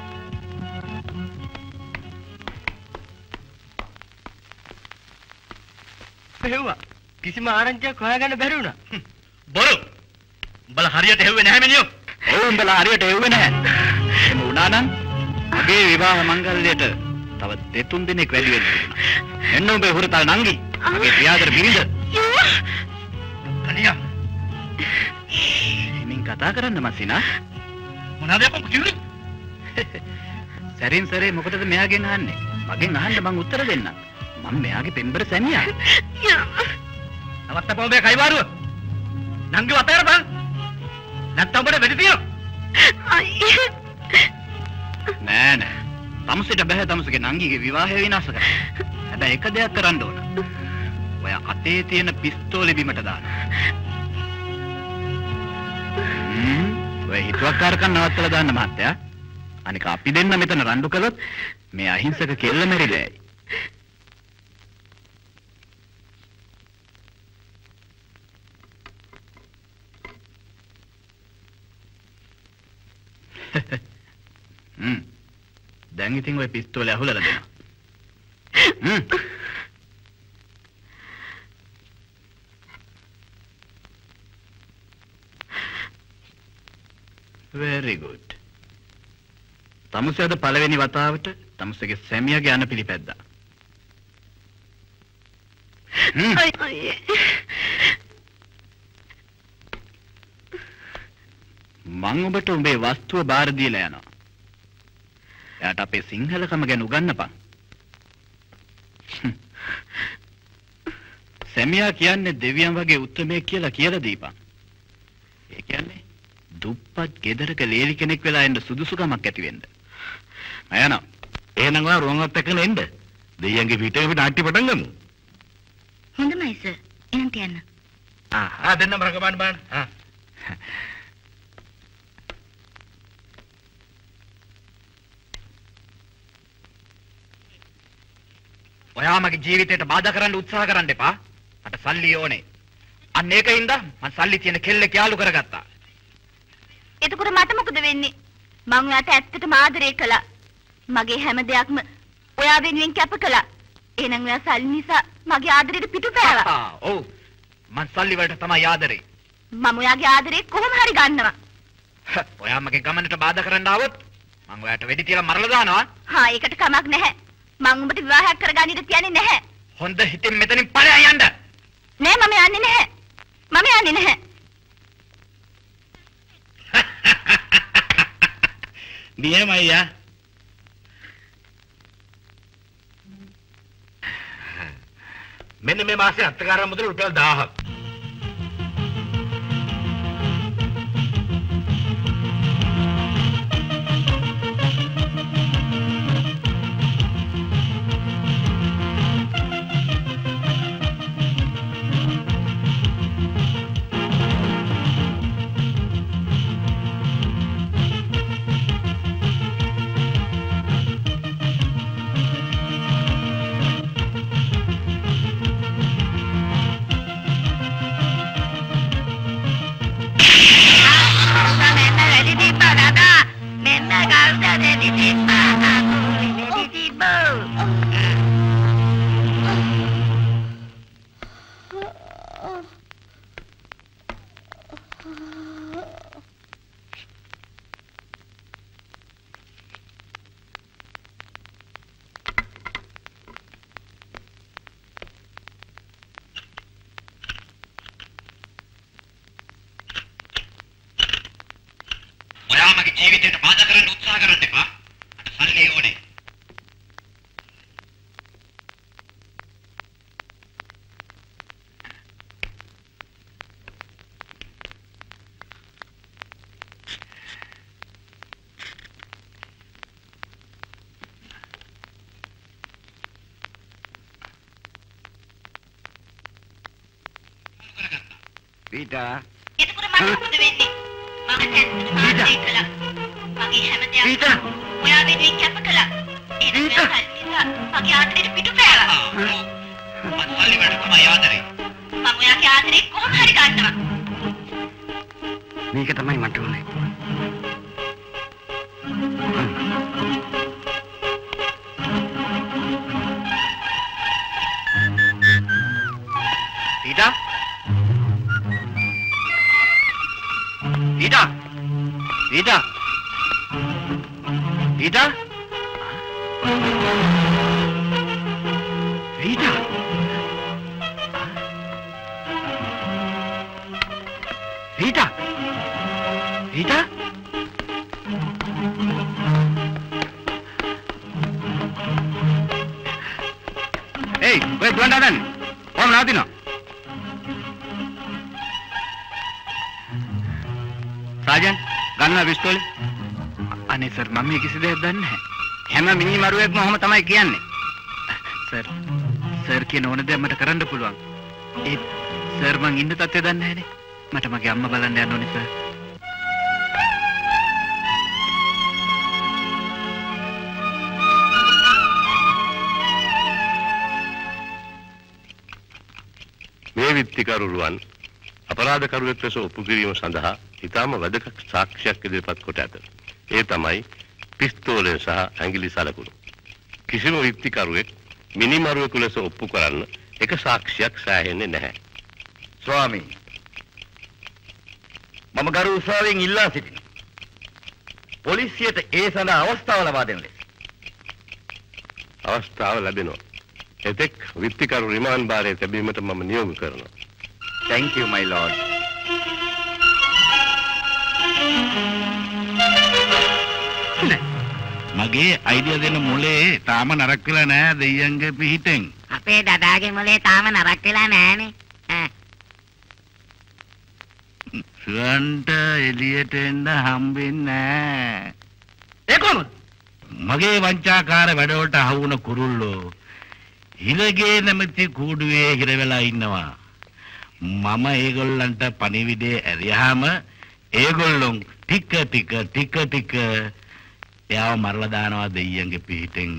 හෙව්වා. කිසිම ආරංචියක් හොයාගන්න බැරි වුණා. බොරු. උඹලා හරියට හෙව්වේ නැහැ මිනියෝ. ඔව් උඹලා හරියට හෙව්වේ නැහැ. එහෙම වුණා නම් මගේ විවාහ මංගල්‍යයට තව දෙතුන් දිනක් වැඩි වෙන්න ඕන. එන්න උඹේ හුරතල් නංගි. මගේ ප්‍රියාදර බිරිඳ. කනියා. මින් කතා කරන්න මසිනා. මොනවද අපෝ කිව්වේ? සරින් සරේ මොකටද මෙයාගෙන් අහන්නේ? මගෙන් අහන්න මං උත්තර දෙන්නම්. මම මෙයාගේ පෙම්බර සැමියා. නවත්තපො මේ කයිවාරුව. නංගි වතේර බං. නැත්තම් ඔබට වෙඩි තියනවා. අයියේ. නෑ නෑ. තමුසෙට බෑ තමුසගේ නංගිගේ විවාහය විනාශ කරන්න. හැබැයි එක දෙයක් කරන්න ඕන. ඔය අතේ තියෙන පිස්තෝලේ බිමට දාන්න. හ්ම්. ඔය හිතුවක්කාරකම් නවත්තලා දාන්න මහත්තයා. අනික අපි දෙන්න මෙතන රණ්ඩු කළොත් මේ අහිංසක කෙල්ල මැරිලායි. හ්ම්. දැන් ඉතින් ඔය පිස්තෝලේ අහුලලා දෙනවා. හ්ම්. very good. තමුසේද පළවෙනි වතාවට තමුසේගේ සැමියාගේ අන පිළිපැද්දා. හ්ම්. අයියේ. මං ඔබට උඹේ වස්තුව බාර දීලා යනවා. එයාට අපේ සිංහලකම ගැන උගන්වපන්. සැමියා කියන්නේ දෙවියන් වගේ උත්මයෙක් කියලා කියලා දීපන්. ඒ කියන්නේ දුප්පත් ගෙදරක ලේලි කෙනෙක් වෙලා එන්න සුදුසුකමක් ඇති වෙන්න. අයන එහෙනම් ඔයා රුවන්වත් එක්කන එන්න. දෙයියන්ගේ පිටේ අපි නාට්‍ය පටන් ගමු. හොඳයි සර්. එහෙනම් තියන්න. ආ ආ දෙන්නම රඟපාන්න බලන්න. ආ. ඔයා මගේ ජීවිතයට බාධා කරන්න උත්සාහ කරන්න එපා. මට සල්ලි ඕනේ. අන්න ඒකින්ද මම සල්ලි තියෙන කෙල්ලෙක් යාළු කරගත්තා. එතකොට මට මොකද වෙන්නේ? මම ඔයාට ඇත්තටම ආදරය කළා. මගේ හැම දෙයක්ම ඔයා වෙනුවෙන් කැප කළා. එහෙනම් ඔයා සල්ලි නිසා මගේ ආදරයට පිටුපෑවා. ආ ඔව්. මං සල්ලි වලට තමයි ආදරේ. මම ඔයාගේ ආදරේ කොහොම හරි ගන්නවා. ඔයා මගේ ගමනට බාධා කරන්න ආවොත් මං ඔයාට වෙඩි තියලා මරලා දානවා. හා ඒකට කමක් නැහැ. මං උඹට විවාහයක් කරගන්න තියන්නේ නැහැ. හොඳ හිතින් මෙතනින් ඵලයන් යන්න. නෑ මම යන්නේ නැහැ. මම යන්නේ නැහැ. නියමයියා. මෙන්න මේ මාසේ අත්කාරම් මුදල රුපියල් දහයක්. ඔයා මගේ ජීවිතයට බාධා කරන්න උත්සාහ කරන්න එපා. මට සල්ලි ඕනේ. පීටා එතකොට මට මොකද වෙන්නේ? මම ඇත්තටම ආදරය කළා. මගේ හැම දෙයක්ම ඔයා වෙනුවෙන් කැප කළා. එහෙනම් ඔයා සල්ලි නිසා මගේ ආදරයට පිටුපෑවා. මම සල්ලි වලට තමයි ආදරේ. මම ඔයාගේ ආදරේ කොහොම හරි ගන්නවා. මේක තමයි මට ඕනේ. Peter Ida! Ida! Ida! Ida! Ida! Ida! Hey, wait, don't done. Come now, Dino. Sergeant, ගන්න පිස්තෝලේ. අනේ සර් මම මේ කිසි දෙයක් දන්නේ නැහැ. හැම මිනි මරුවෙක්ම ඔහොම තමයි කියන්නේ. සර් සර් කියන ඕන දේ මට කරන්න පුළුවන්. ඒ සර් මං ඉන්න තත්ත්වය දන්නේ නැහනේ. මට මගේ අම්මා බලන්න යන්න ඕනේ සර්. මේ විත්තිකරුරුවන් අපරාධකරුවෙක් ලෙස ඔප්පු කිරීම සඳහා ඉතාම වැදගත් සාක්ෂියක් ඉදිරිපත් කොට ඇත. ඒ තමයි පිස්තෝලය සහ ඇඟිලි සලකුණු. කිසිම විත්තිකරුවෙක් මිනිමරුවෙකු ලෙස ඔප්පු කරන්න එක සාක්ෂියක් සෑහෙන්නේ නැහැ. ස්වාමී, මම ගරු උසාවියෙන් ඉල්ලා සිටිනවා. පොලිසියට ඒ සඳහා අවස්ථාව ලබා දෙන්න ලෙස. අවස්ථාව ලැබෙනවා. එතෙක් විත්තිකරු රිමාන්ඩ් භාරයේ තැබීමට මම නියෝග කරනවා. Thank you, my lord. මගේ අයිඩියා දෙන මොලේ තාම නරක වෙලා නැහැ දෙයියන්ගේ පිහිටෙන්. අපේ අපේ දදාගේ මොලේ තාම නරක් වෙලා නැහනේ. ඈ. සුවන්ට එළියට එන්න හම්බෙන්නේ නැහැ. ඒ කොහොමද? මගේ වංචාකාර වැඩවලට අහුවුණ කුරුල්ලෝ හිරගේ නැමැති කූඩුවේ හිර වෙලා ඉන්නවා. මම ඒගොල්ලන්ට පණිවිඩය ඇරියාම ඒගොල්ලොන් ටික ටික ටික ටික එයාව මරලා දානවා දෙයියන්ගේ පිහිටෙන්.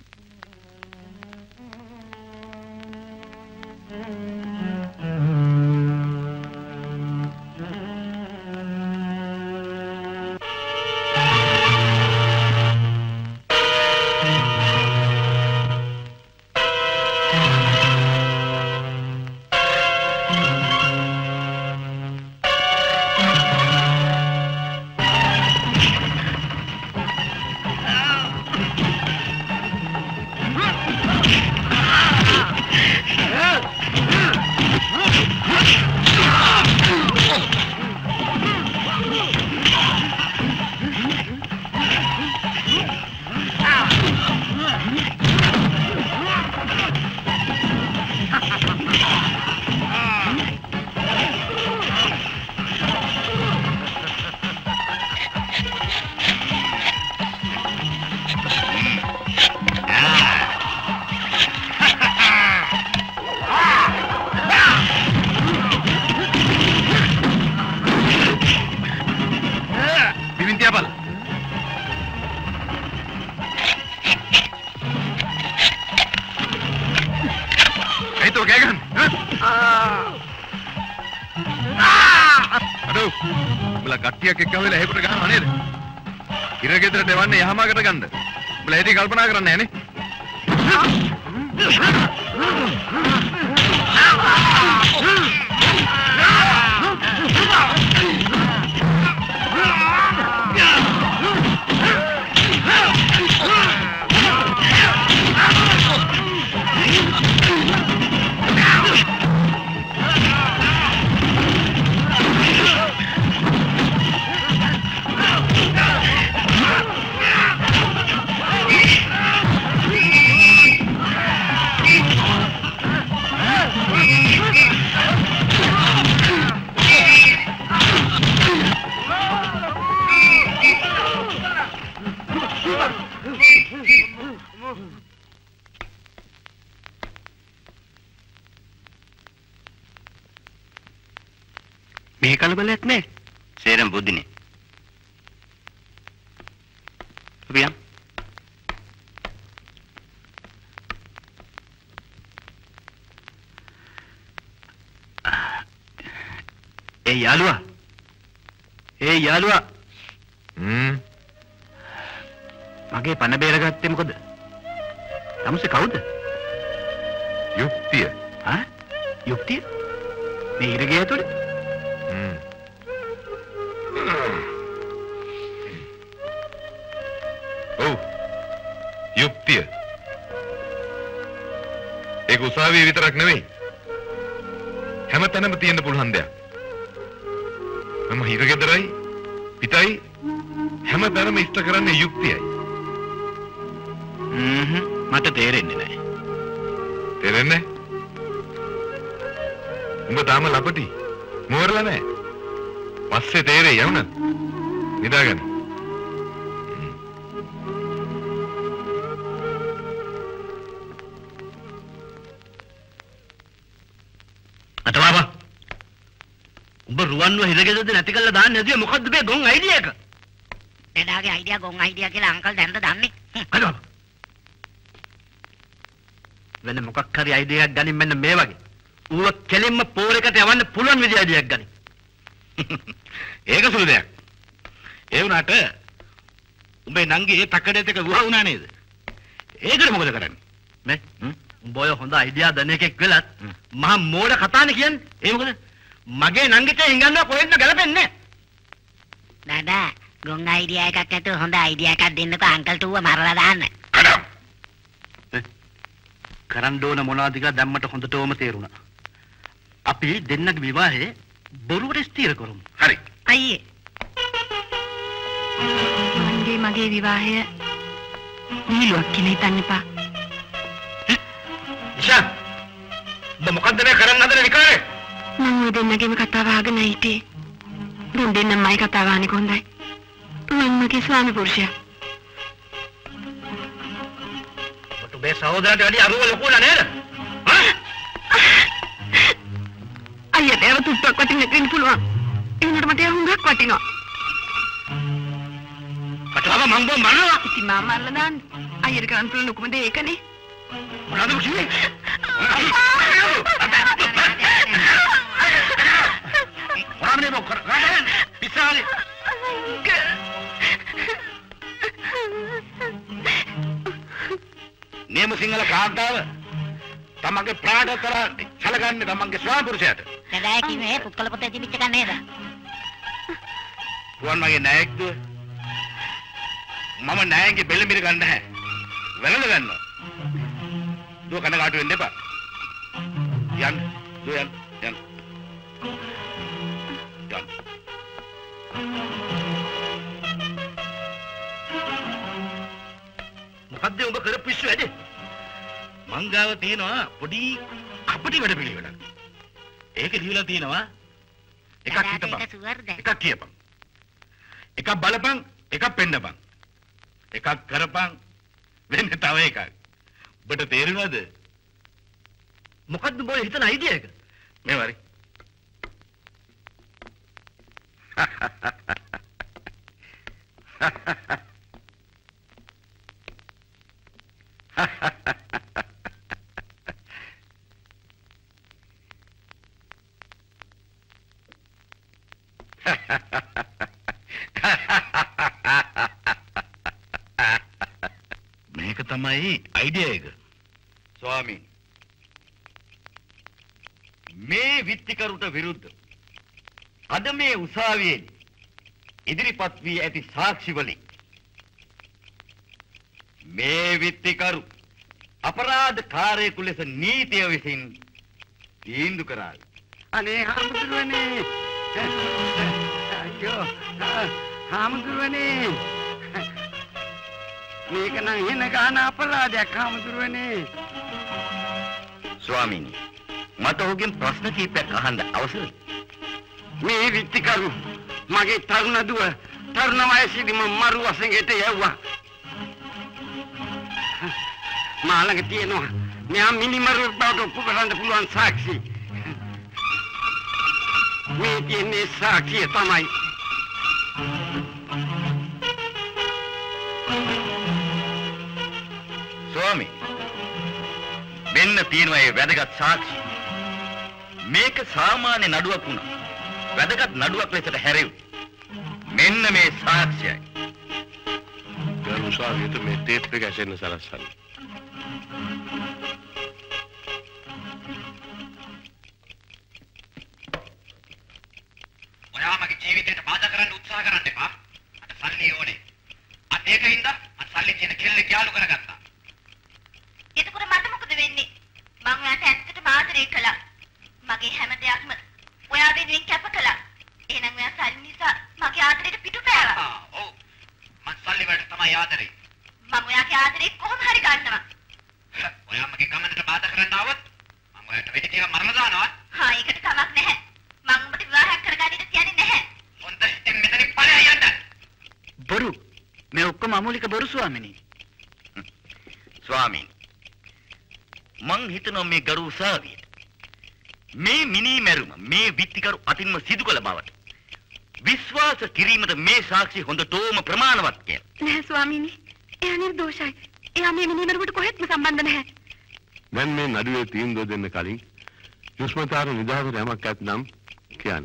යහමකට ගන්න. උඹලා ඒටි කල්පනා කරන්නේ නැහනේ. මේ කලබලයක් නෑ. සේරම බුද්ධිනේ. අපි යම්. ඒ යාළුවා. ඒ යාළුවා. හ්ම්. මගේ පණ බේරගත්තේ මොකද? තමසේ කවුද? යුක්තිය. ආ? යුක්තිය? මේ ඉරගේ ඇතුලේ? ඔව් යුක්තිය. ඒක උසාවියේ විතරක් නෙවෙයි හැමතැනම තියෙන්න පුළුවන් දෙයක්. මම හිරගෙදරයි පිටයි හැමතැනම ඉෂ්ට කරන්නේ යුක්තියයි. හ්ම් මට තේරෙන්නේ නැහැ. තේරෙන්නේ? උඹ තාම ලපටි. මෝරලා නැහැ. පස්සේ තේරෙයි යවුන. නිදාගන්න. අතවාපා. උඹ රුවන්ව හිරගෙදරද නැති කරලා දාන්නේ නැතිව මොකද්ද මේ ගොන් අයිඩියා එක? එදාගේ අයිඩියා ගොන් අයිඩියා කියලා අංකල් දැන්ද දන්නේ. අතවාපා. වෙන මොකක් හරි අයිඩියා එකක් ගනින් මෙන්න මේ වගේ. ඌව කෙලින්ම පෝරයකට යවන්න පුළුවන් විදිහ අයිඩියා එකක් ගනින්. ඒක සුළු දෙයක්. ඒ වුණාට උඹේ නංගි ඒ තකඩේට එක වුණා වුණා නේද? ඒකට මොකද කරන්නේ? මේ උඹ ඔය හොඳ අයිඩියා දන එකෙක් වෙලත් මහා මෝඩ කතානේ කියන්නේ. ඒ මොකද? මගේ නංගිට හිඟන්නවා කොහෙන්ද ගැලපෙන්නේ නැහැ. දාදා ගොන් අයිඩියා එකක් ඇතුව හොඳ අයිඩියා එකක් දෙන්නකෝ අංකල්ට ඌව මරලා දාන්න. කරන්න ඕන මොනවද කියලා දැම්මට හොඳටම තේරුණා. අපි දෙන්නගේ විවාහේ බොරුවට ස්ථිර කරමු. හරි. අයියේ. මගේ මගේ විවාහය නිලුවක් කියලා හිතන්න එපා. ඉෂා ඔබ මොකද්ද මේ කරන්න හදන විකාරේ? මම ඔය දෙන්නගේම කතාව අහගෙන හිටියේ. දුන් දෙන්නමයි කතාව අහන්නේ කොහොඳයි. මම මගේ ස්වාමි පුරුෂයා. ඔබ මේ සහෝදරට වැඩි අරුව ලොකුලා නේද? හා? අයියා දේව තුට්ටක් වටින්න දෙන්න පුළුවන්. ඒනට මට හුඟක් වටිනවා. කතාව මං බෝ මරනවා. ඉතින් මම මරලා දාන්න. අයියට කරන්න පුළුවන් ලොකුම දේ ඒකනේ. මොනවද කිව්වේ? මොනවද මේ කරන්නේ? පිස්සාලේ. නියම සිංහල කාන්තාව තමන්ගේ ප්‍රාණතර සැලකන්නේ තමන්ගේ ස්වාමි පුරුෂයාට. නෑ කිව්වේ පුක්කල පොතේ තිබිච්ච එක නේද? රුවන් මගේ නෑයෙක්ද? මම නෑයන්ගේ බෙල්ල මිර ගන්න නැහැ. වැළඳ ගන්නවා. දුව කනගාටු වෙන්න එපා. යන්න. දුව යන්න. යන්න. යන්න. මොකද්ද ඔබ කරපු පිස්සු වැඩේ? මංගාව තියෙනවා පොඩි අපටි වැඩ පිළිවෙලක්. ඒක ලියලා තියෙනවා. එකක් හිතපන්. එකක් කියපන්. එකක් බලපන්, එකක් පෙන්නපන්. එකක් කරපන්, වෙන්නේ තව එකක්. ඔබට තේරෙනවද? මොකද්ද බෝ හිතන අයිඩියා එක? මේ වරි. මේක තමයි අයිඩියා එක. ස්වාමීන් මේ විත්තිකරුට විරුද්ධ අද මේ උසාවියේදී ඉදිරිපත් වී ඇති සාක්ෂි වලින් මේ විත්තිකරු අපරාධකාරයෙකු ලෙස නීතිය විසින් තීන්දුව කරාවි. අනේ හාමුදුරුවනේ අයියෝ හාමුදුරුවනේ මේක නම් එන ගාන අපරාධයක් හාමුදුරුවනේ. ස්වාමීනි මට ඔහුගෙන් ප්‍රශ්න කිහිපයක් අහන්න අවසරයි. මේ විත්තිකරු මගේ තරුණ දුව තරුණ වයසේදී මම මරු වසඟයට යවුවා. මා ළඟ තියෙනවා මෙයා මිනිමරු බවට ඔප්පු කරන්න පුළුවන් සාක්ෂි. මේ තියෙන්නේ සාක්ෂිය තමයි. ස්වාමී මෙන්න තියෙනවා මේ වැදගත් සාක්ෂි. මේක සාමාන්‍ය නඩුවක් වුණා. වැදගත් නඩුවක් ලෙසට හැරෙව්වා. මෙන්න මේ සාක්ෂියයි. ගරු උසාවියට මේ ටේප් එක ඇසෙන්න සලස්සන්න. ඔයා මගේ ජීවිතයට බාධා කරන්න උත්සාහ කරන්න එපා. අද සල්ලි ඕනේ. අද ඒකින්ද අද සල්ලි කියන කෙල්ල යාළු කරගත්තා. එතකොට මට මොකද වෙන්නේ? මම ඔයාට ඇත්තටම ආදරය කළා. මගේ හැම දෙයක්ම ඔයා වෙනුවෙන් කැප කළා. එහෙනම් ඔයා සල්ලි නිසා මගේ ආදරයට පිටු පෑවා. ආ ඔව්. මං සල්ලි වලට තමයි ආදරේ. මම ඔයාගේ ආදරේ කොහොම හරි ගන්නවා. ඔයා මගේ ගමනට බාධා කරන්න ආවොත් මම ඔයාට වෙඩි තියලා මරලා දානවා. හා ඒකට කමක් නැහැ. මම ඔබට විවාහයක් කරගන්න තියන්නේ නැහැ. හොඳයි ඉතින් මෙතනින් ඵලය යන්න. බොරු මේ ඔක්කොම අමූලික බොරු ස්වාමිනී. ස්වාමීන් මං හිතනවා මේ ගරු උසාවියට මේ මිනී මැරුම මේ විත්තිකරු අතින්ම සිදු කළ බවට විශ්වාස කිරීමට මේ සාක්ෂි හොඳටම ප්‍රමාණවත් කියලා. නෑ ස්වාමීනි. එයා නිර්දෝෂයි. එයා මේ මිනිමරුවට කොහෙත්ම සම්බන්ධ නැහැ. දැන් මේ නඩුවේ තීන්දුව දෙන්න කලින් යුෂ්මතාර නිදහසට යමක් ඇත්නම් කියන්න.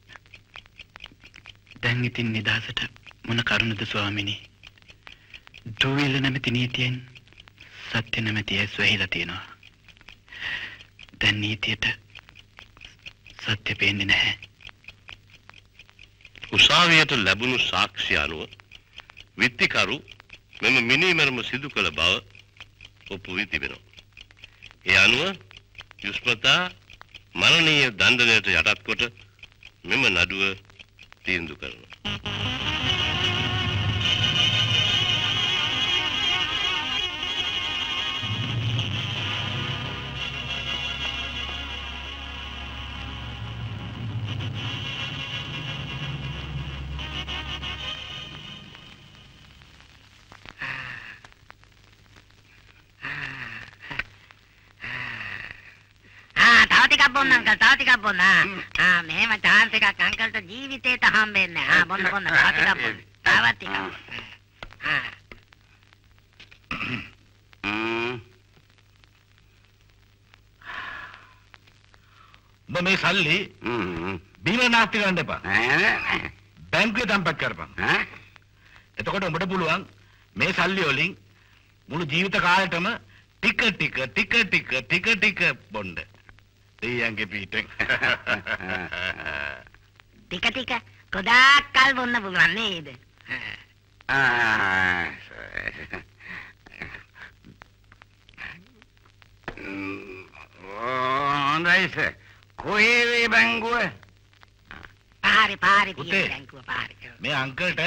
දැන් ඉතින් නිදහසට මොන කරුණද ස්වාමිනී? දුවිල නැමැති නීතියෙන් සත්‍ය නැමැති ඇස් වැහිලා තියෙනවා. දැන් නීතියට සත්‍ය පේන්නේ නැහැ. උසාවියට ලැබුණු සාක්ෂි අනුව විත්තිකරු මෙම මිනීමැරුම සිදු කළ බව ඔප්පු වී තිබෙනවා. ඒ අනුව යුෂ්මතා මරණීය දණ්ඩනයට යටත් කොට මෙම නඩුව තීන්දුව කරනවා. ටිකක් බොන්න අංකල් තව ටිකක් බොන්න ආ මෙහෙම chance එකක් අංකල්ට ජීවිතේට හම්බෙන්නේ ආ බොන්න බොන්න තව ටිකක් බොන්න තව ටිකක් ආ ඔබ මේ සල්ලි බීල නාස්ති කරන්න එපා බැංකුවේ තැන්පත් කරපන් එතකොට උඹට පුළුවන් මේ සල්ලි වලින් මුළු ජීවිත කාලෙටම ටික ටික ටික ටික ටික ටික බොන්න දෙයියන්ගේ පිටෙන් ටික ටික ගොඩාක් කල් බොන්න පුළුවන් නේද ආ හොඳයි සර් කොහේ වේ බැංකුව පාරේ පාරේ තියෙන බැංකුව පාරේ මේ අංකල්ට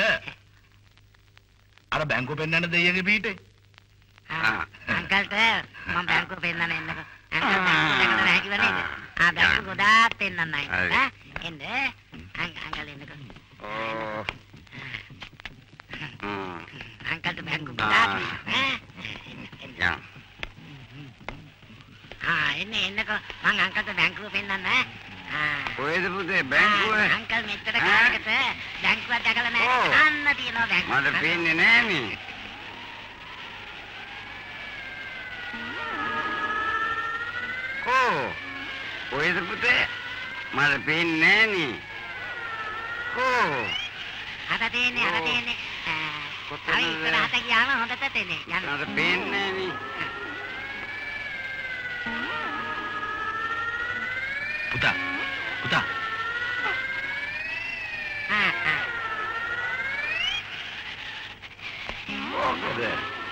අර බැංකුව පෙන්නන්න දෙයියන්ගේ පිටේ ආ අංකල්ට මම බැංකුව පෙන්නන්න එන්නකෝ අංකල් බැංකුව දැකලා නැහැ කිව්ව නේද ආ බැංකුව ගොඩාක් පෙන්නන්නයි ඈ එන්න අංකල් එන්නකෝ ඕ අංකල්ට බැංකුව ගොඩාක් ඈ යා ආ එන්න එන්නකෝ මං අංකල්ට බැංකුව පෙන්නන්න ආ කොහෙද පුතේ බැංකුව අංකල් මෙච්චර කාලයකට බැංකුවක් දැකලා නැහැ අන්න තියෙනවා බැංකුව මට පේන්නේ නැහැ නේ කො කොහෙද පුතේ මට පේන්නේ නැහැ නේ කො අර දෙන්නේ අර දෙන්නේ ආ ඉස්සරහට ගියාම හොඳට තෙන්නේ යන්න මට පේන්නේ නැහැ නේ පුතා පුතා ආ ආ කොහොමද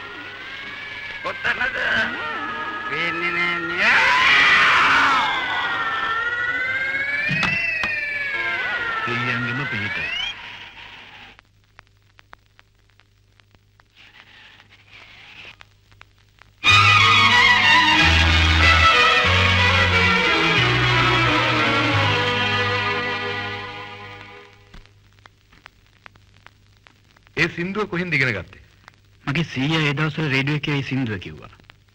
කොතනද පේන්නේ නැහැ දෙයියන්ගේම පිටේ ඒ සින්දුව කොහෙන්ද ඉගෙන ගත්තේ? මගේ සීයා ඒ දවස්වල රේඩියෝ එකේ ඒ සින්දුව කිව්වා.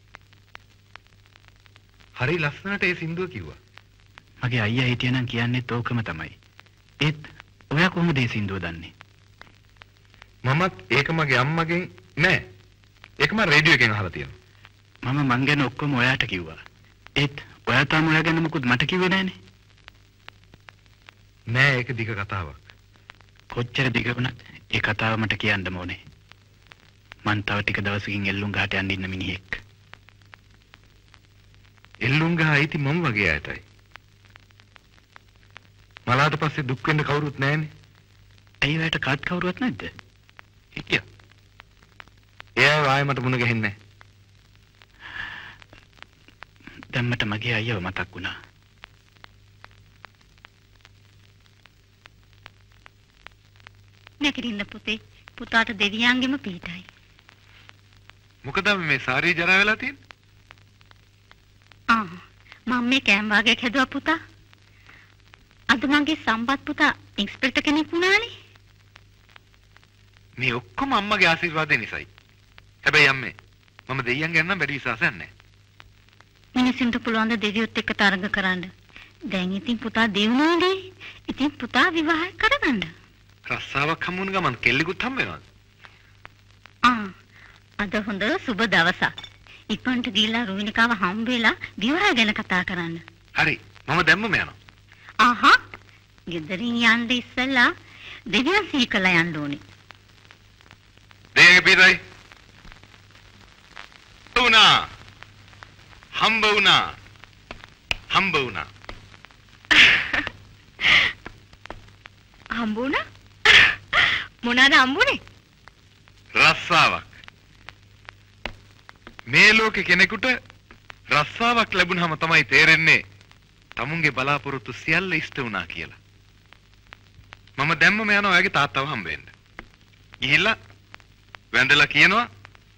හරි ලස්සනට ඒ සින්දුව කිව්වා. මගේ අයියා හිටියනම් කියන්නේත් ඕකම තමයි. ඒත් ඔයා කොහොමද ඒ සින්දුව දන්නේ? මමත් ඒක මගේ අම්මගෙන් නෑ. ඒක මම රේඩියෝ එකෙන් අහලා තියෙනවා. මම මං ගැන ඔක්කොම ඔයාට කිව්වා. ඒත් ඔයා තාම ඔයා ගැන මොකුත් මට කිව්වේ නෑනේ. නෑ ඒක දිග කතාවක්. කොච්චර දිග වුණත් ඒ කතාව මට කියන්න ඕනේ. මං තව ටික දවසකින් එල්ලුම් ගහට යන්න ඉන්න මිනිහෙක්. එල්ලුම් ගහ අයිති මම වගේ අයටයි. මලාට පස්සේ දුක් වෙන්න කවුරුත් නැහැනේ. ඇයි ඔයාට කාත් කවුරුවත් නැද්ද? හිටියා. එයා ආයෙ මට මුණ ගැහෙන්නේ නැහැ. දැන් මට මගේ අයියව මතක් වුණා. නැගිටින්න පුතේ. පුතාට දෙවියන්ගෙම පිටයි. මොකද මේ සාරිය ජරා වෙලා තියෙන්නේ? ආ මම මේ කෑම වාගයක් හැදුවා පුතා. අද මගේ සම්පත් පුතා ඉන්ස්පෙක්ටර් කෙනෙක් වුණානේ. මේ ඔක්කොම අම්මගේ ආශිර්වාදය නිසායි. හැබැයි අම්මේ මම දෙයියන් ගැන නම් වැඩි විශ්වාසයක් නැහැ. මිනිසුන්ට පුළුවන් ද දෙවියොත් එක්ක තරඟ කරන්න. දැන් ඉතින් පුතා දෙවුණානේ. ඉතින් පුතා විවාහ කරගන්න. රස්සාවක් හම්බුන ගමන් කෙල්ලෙකුත් හම්බ වෙනවද? ආ අද හොඳ සුබ දවසක්. ඉක්මනට ගිහිල්ලා රුවිනිකාව හම්බ වෙලා විවාහ ගැන කතා කරන්න. හරි. මම දැම්මම යනවා. ආහා. ගෙදරින් යන්න ඉස්සෙල්ලා දෙවියන් සිහි කළා යන්න ඕනේ. දෙයක පිටයි. වුණා. හම්බ වුණා. හම්බ වුණා. හම්බුණා? මොනවාද හම්බුනේ? රස්සාවක්. මේ ලෝකේ කෙනෙකුට රස්සාවක් ලැබුණාම තමයි තේරෙන්නේ තමුන්ගේ බලාපොරොත්තු සියල්ල ඉෂ්ට වුණා කියලා. මම දැම්මම යනවා ඔයාගේ තාත්තව හම්බ වෙන්න. ගිහිල්ලා වැඳලා කියනවා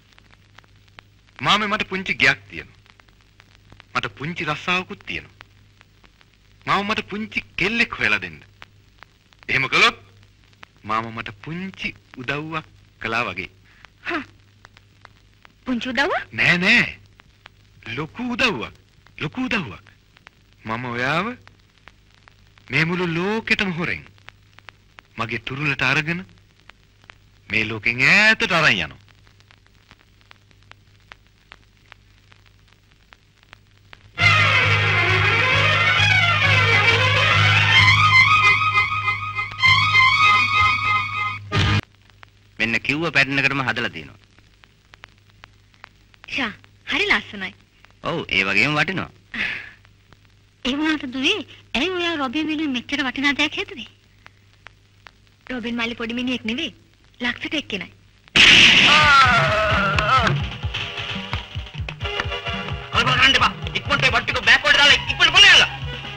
මාමේ මට පුංචි ගයක් තියෙනවා. මට පුංචි රස්සාවකුත් තියෙනවා. මාම මට පුංචි කෙල්ලෙක් හොයලා දෙන්න. එහෙම කළොත් මාම මට පුංචි උදව්වක් කළා වගේ. හා පුංචි උදව්ව? නෑ නෑ. ලොකු උදව්වක්. ලොකු උදව්වක්. මම ඔයාව මේ මුළු ලෝකෙටම හොරෙන් මගේ තුරුලට අරගෙන මේ ලෝකෙන් ඈතට අරන් යනවා. මෙන්න කිව්ව පැටර්නකටම හදලා තියෙනවා. ෂා, හරි ලස්සනයි. ඔව්, ඒ වගේම වටිනවා. ඒ වුණාට දුවේ, ඇයි ඔයා රොබින් විලුන් මෙච්චර වටිනා දෙයක් හදුවේ? රොබින් මල්ලි පොඩි මිනිහෙක් නෙවෙයි, ලක්ෂක එක්කෙනයි. කල්පනා කරන්න එපා. ඉක්මනට ඒ වට්ටික බෑක්වර්ඩ් දාලා ඉක්මනට පොළේ යන්න.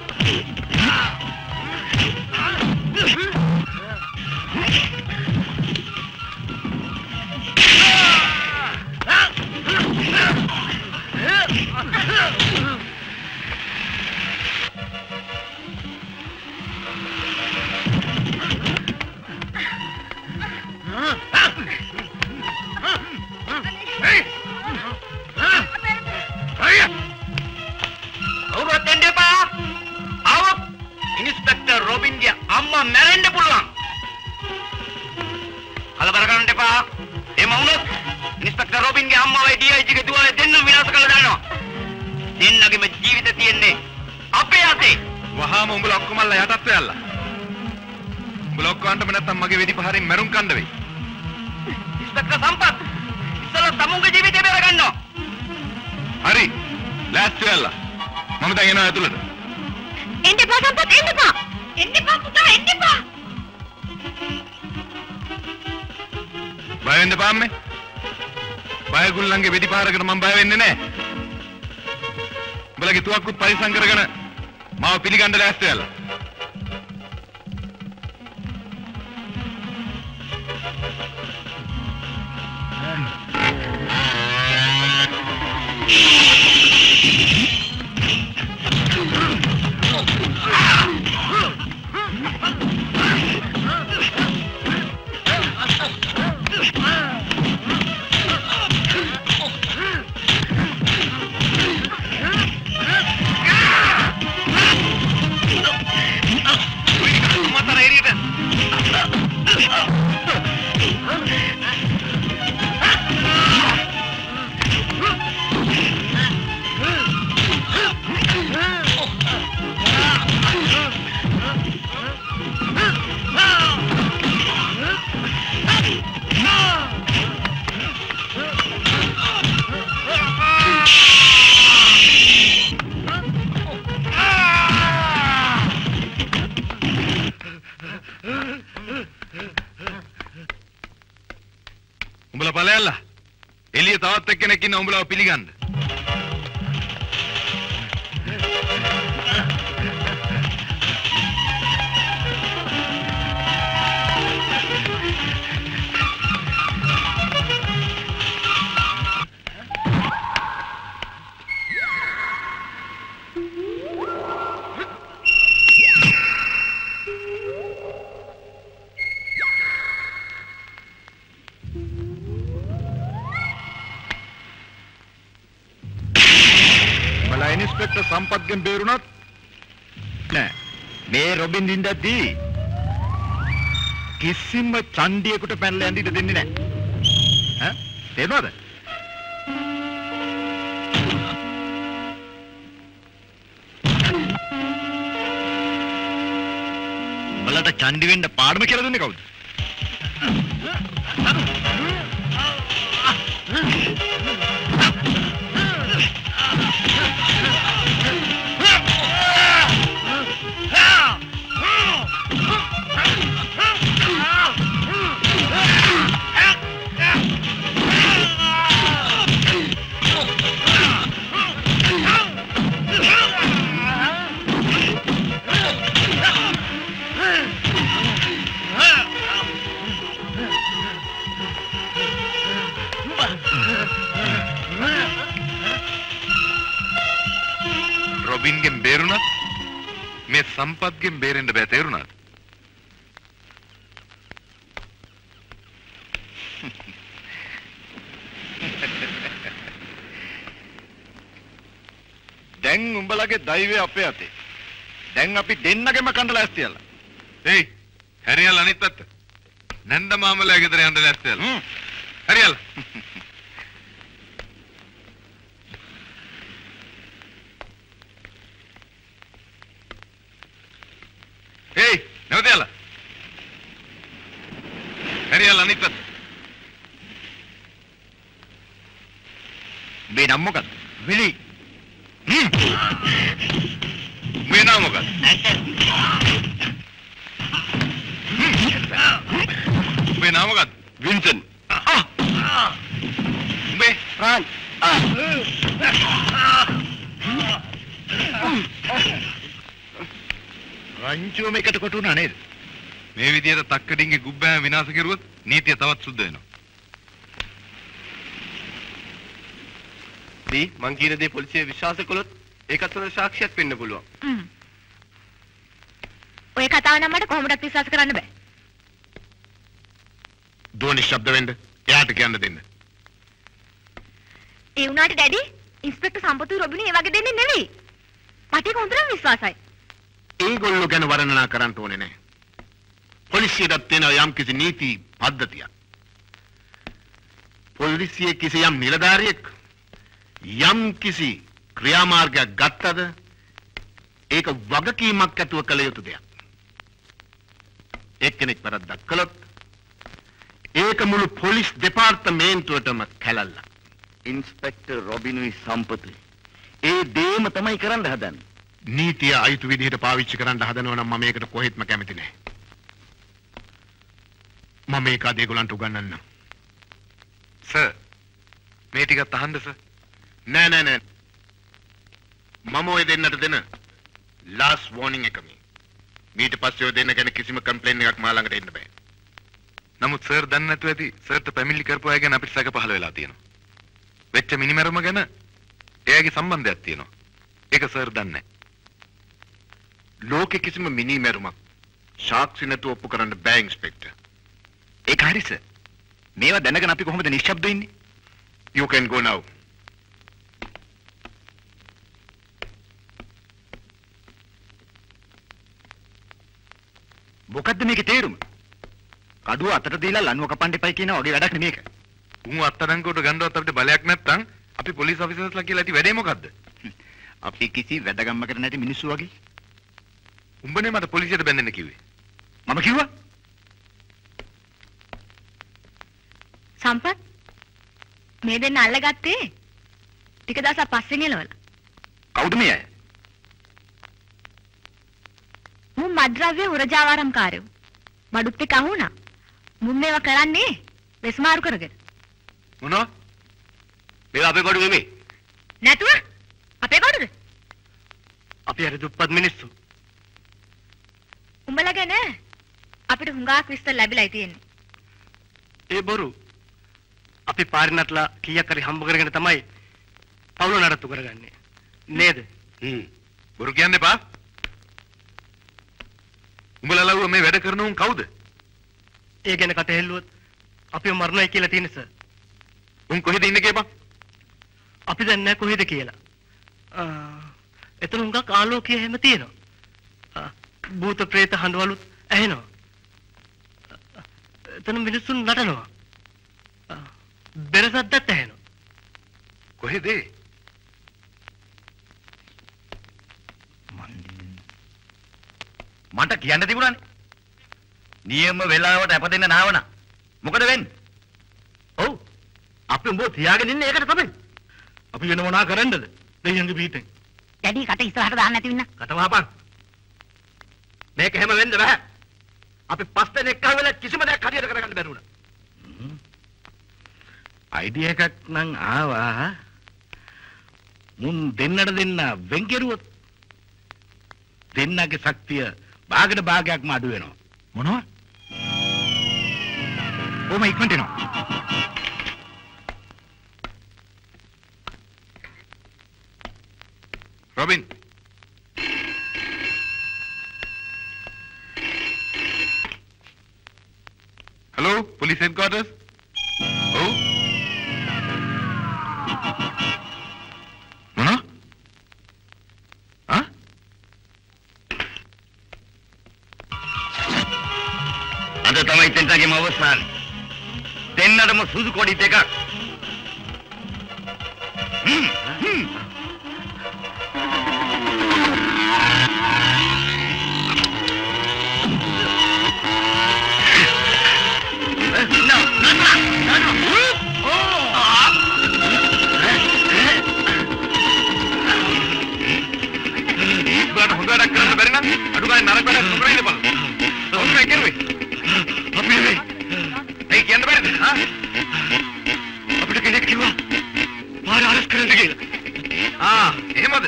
මම බය වෙන්නේ නැහැ. උඹලගේ තුවක්කුත් පරිසම් කරගෙන මාව පිළිගන්න ලෑස්ති වෙලා. කෙනෙක් ඉන්න උඹලව පිළිගන්න. සම්පත්ගෙන් බේරුණත් නෑ මේ රොබින් දින්දද්දී කිසිම චණ්ඩියෙකුට පැනලා යන්න ඉඩ දෙන්නේ නෑ ඈ තේරෙනවද බලට චණ්ඩි වෙන්න පාඩම කියලා දුන්නේ කවුද රොබින්ගෙන් බේරුණත් මේ සම්පත්ගෙන් බේරෙන්න බෑ තේරුණාද? දැන් උඹලගේ දෛවය අපේ අතේ. දැන් අපි දෙන්නගෙම කණ්ඩ ලෑස්තියලා. එයි හැරියල් අනිත් පැත්ත. නැන්ද මාමලා ගෙදර යන්න ලෑස්තියලා. හ්ම්. හැරියල්. එයි නැවතයලා. හැරියල් අනිත් පැත්ත. මේ නම් මොකක්ද? විලි. හ්ම්. මේ නම මොකක්ද? මේ නම මොකක්ද? වින්සන්. මේ රාජ්. රංචුව මේකට කොටුණා නේද? මේ විදියට තක්කඩින්ගේ ගුබ්බෑම විනාශ කෙරුවොත් නීතිය තවත් සුද්ධ වෙනවා. දී මං කියන දේ පොලිසිය විශ්වාස කළොත් ඒකත් හොඳ සාක්ෂියක් වෙන්න පුළුවන්. හ්ම්. ඔය කතාව නම් මට කොහොමදත් විශ්වාස කරන්න බෑ. දෝනි ශබ්ද වෙන්න එයාට කියන්න දෙන්න. ඒ වුණාට ඩැඩි ඉන්ස්පෙක්ටර් සම්පතු රොබිනි ඒ වගේ දෙන්නේ නෙවෙයි. මට ඒක හොඳටම විශ්වාසයි. ඒගොල්ලෝ ගැන වර්ණනා කරන්න ඕනේ නැහැ. පොලිසියට තියෙන යම් කිසි නීති පද්ධතියක්. පොලිසියේ කිසි යම් නිලධාරියෙක් යම් කිසි ක්‍රියාමාර්ගයක් ගත්තද ඒක වගකීමක් ඇතුව කළ යුතු දෙයක්. එක්කෙනෙක් වැරද්දක් කළොත් ඒක මුළු පොලිස් දෙපාර්තමේන්තුවටම කැලල්ලක්. ඉන්ස්පෙක්ටර් රොබිනුයි සම්පතුයි. ඒ දේම තමයි කරන්න හදන්නේ. නීතිය අයිතු විදිහට පාවිච්චි කරන්න හදනවා නම් මම ඒකට කොහෙත්ම කැමති නැහැ. මම මේක අද ඒගොල්ලන්ට උගන්වන්නම්. සර් මේ ටිකත් අහන්න සර්. නෑ නෑ නෑ. මම ඔය දෙන්නට දෙන ලාස්ට් වෝනින් එක මේ. ඊට පස්සේ ඔය දෙන්න ගැන කිසිම කම්ප්ලේන් එකක් මා ළඟට එන්න බෑ. නමුත් සර් දන්නේ නැතුව ඇති සර්ට පැමිණිලි කරපු අය ගැන අපිට සැක පහළ වෙලා තියෙනවා. වෙච්ච මිනිමැරුම ගැන එයාගේ සම්බන්ධයක් තියෙනවා. ඒක සර් දන්නේ නැහැ. ලෝකෙ කිසිම මිනිමැරුමක් සාක්ෂි නැතුව ඔප්පු කරන්න බෑ ඉන්ස්පෙක්ටර්. ඒක හරි සර්. මේවා දැනගෙන අපි කොහොමද නිශ්ශබ්ද වෙන්නේ? You can go now. මොකද්ද මේකේ තේරුම? කඩුව අතට දීලා ලණුව කපන්න එපයි කියන වගේ වැඩක් නෙමේක. උන් අත්අඩංගුවට ගන්නවත් අපිට බලයක් නැත්තම් අපි පොලිස් ඔෆිසර්ස්ලා කියලා ඇති වැඩේ මොකද්ද? අපි කිසි වැදගම්මකට නැති මිනිස්සු වගේ. උඹනේ මට පොලිසියට බැඳෙන්න කිව්වේ. මම කිව්වා? සම්පත් මේ දෙන්න අල්ලගත්තේ ටික දවසක් පස්සේ නෙලවල. කවුද මේ අය? මුන් මද්ද්‍රව්‍ය උරජාවාරම්කාරයෝ. බඩුත් එක්ක අහුණා. මුන් මේවා කරන්නේ වෙස්මාරු කරගෙන. මොනවා? මේවා අපේ බඩු නෙමෙයි. නැතුව අපේ බඩුද? අපි හරි දුප්පත් මිනිස්සු. උඹලා ගැන අපිට හුඟක් විස්තර ලැබිලායි තියෙන්නේ. ඒ බොරු. අපි පාරිනట్లా කීයක් හරි හම්බ කරගෙන තමයි පවුල නඩත්තු කරගන්නේ. නේද? හ්ම්. බොරු කියන්න එපා. උඹලා ලව්ව මේ වැඩ කරන උන් කවුද? ඒ ගැන කට හෙල්ලුවොත් අපිව මරණයි කියලා තියෙන සර්. උන් කොහෙද ඉන්නේ කියපන්. අපි දන්නේ නැහැ කොහෙද කියලා. ආ එතන හුඟක් ආලෝකය හැම තියෙනවා. ආ භූත ප්‍රේත හඬවලුත් ඇහෙනවා. එතන මිනිස්සුන් නටනවා. ආ බෙරසද්දත් ඇහෙනවා. කොහෙද? මන්ට කියන්න තිබුණානේ. නියම වෙලාවට අප දෙන්න නාවන. මොකද වෙන්නේ? ඔව්. අපි උඹ තියාගෙන ඉන්නේ ඒකට තමයි. අපි වෙන මොනා කරන්නද? දෙයියන්ගේ පිටින්. ඩැඩි කට ඉස්සරහට දාන්න නැති වෙන්න. කට වහපන්. මේක හැම වෙන්න බෑ. අපි පස් දෙනෙක් අහවල කිසිම දෙයක් හරියට කරගන්න බැරි වුණා. අයිඩියා එකක් නම් ආවා. මුන් දෙන්නට දෙන්න වෙන් කෙරුවොත් දෙන්නගේ ශක්තිය භාගයට භාගයක්ම අඩු වෙනවා. මොනවා? ඕම ඉක්මනට එනවා. Robin. Hello, police headquarters? Oh? මොනවා? ආ? අද තමයි දෙන්නගේම අවසාන. දෙන්නටම සුදු කොඩි දෙකක්. හ්ම් හ්ම්. No, no, no, no, no. ගාන හොඳට කරන්න බැරි නම් අඩු ගානේ නරක වැඩක් නොකර ඉන්න බලන්න. ඔන්න කෙරුවේ. අපි නෙවෙයි. ඒ කියන්න බැරිද? හා? අපිට කෙනෙක් කිව්වා පාර අරස් කරන්න කියලා. ආ, එහෙමද?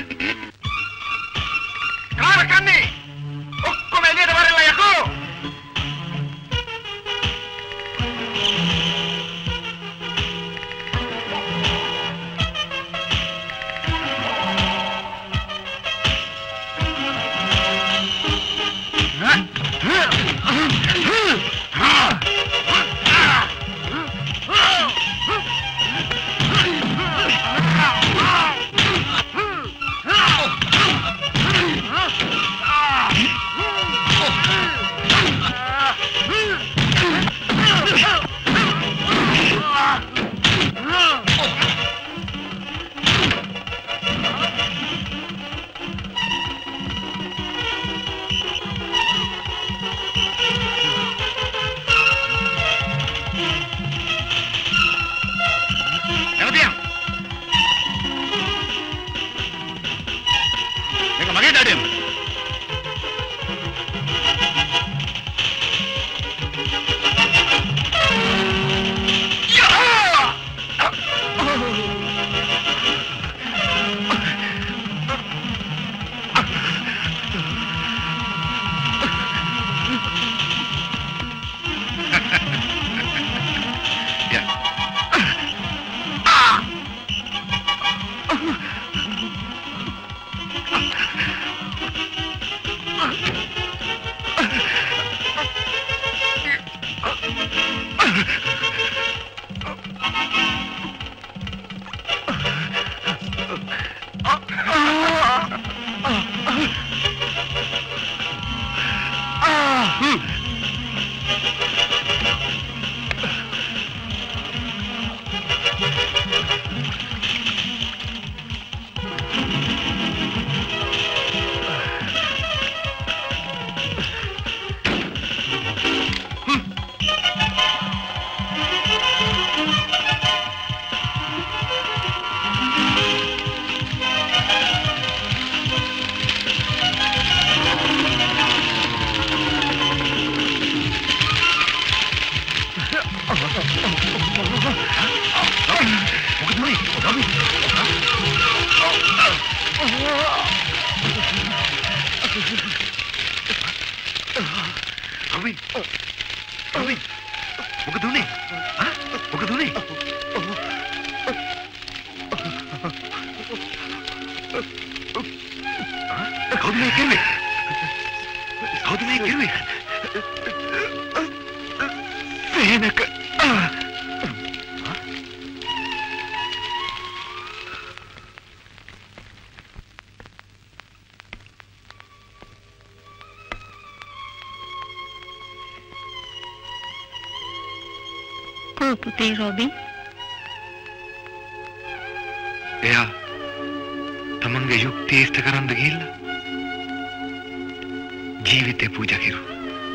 කාර කන්නේ. ඔක්කොම එළියට වරලා යකෝ. පුතේ රොබින් එයා තමන්ගේ යුක්තිය ඉෂ්ට කරන්න ගිහිල්ලා ජීවිතේ පූජා කෙරුවා.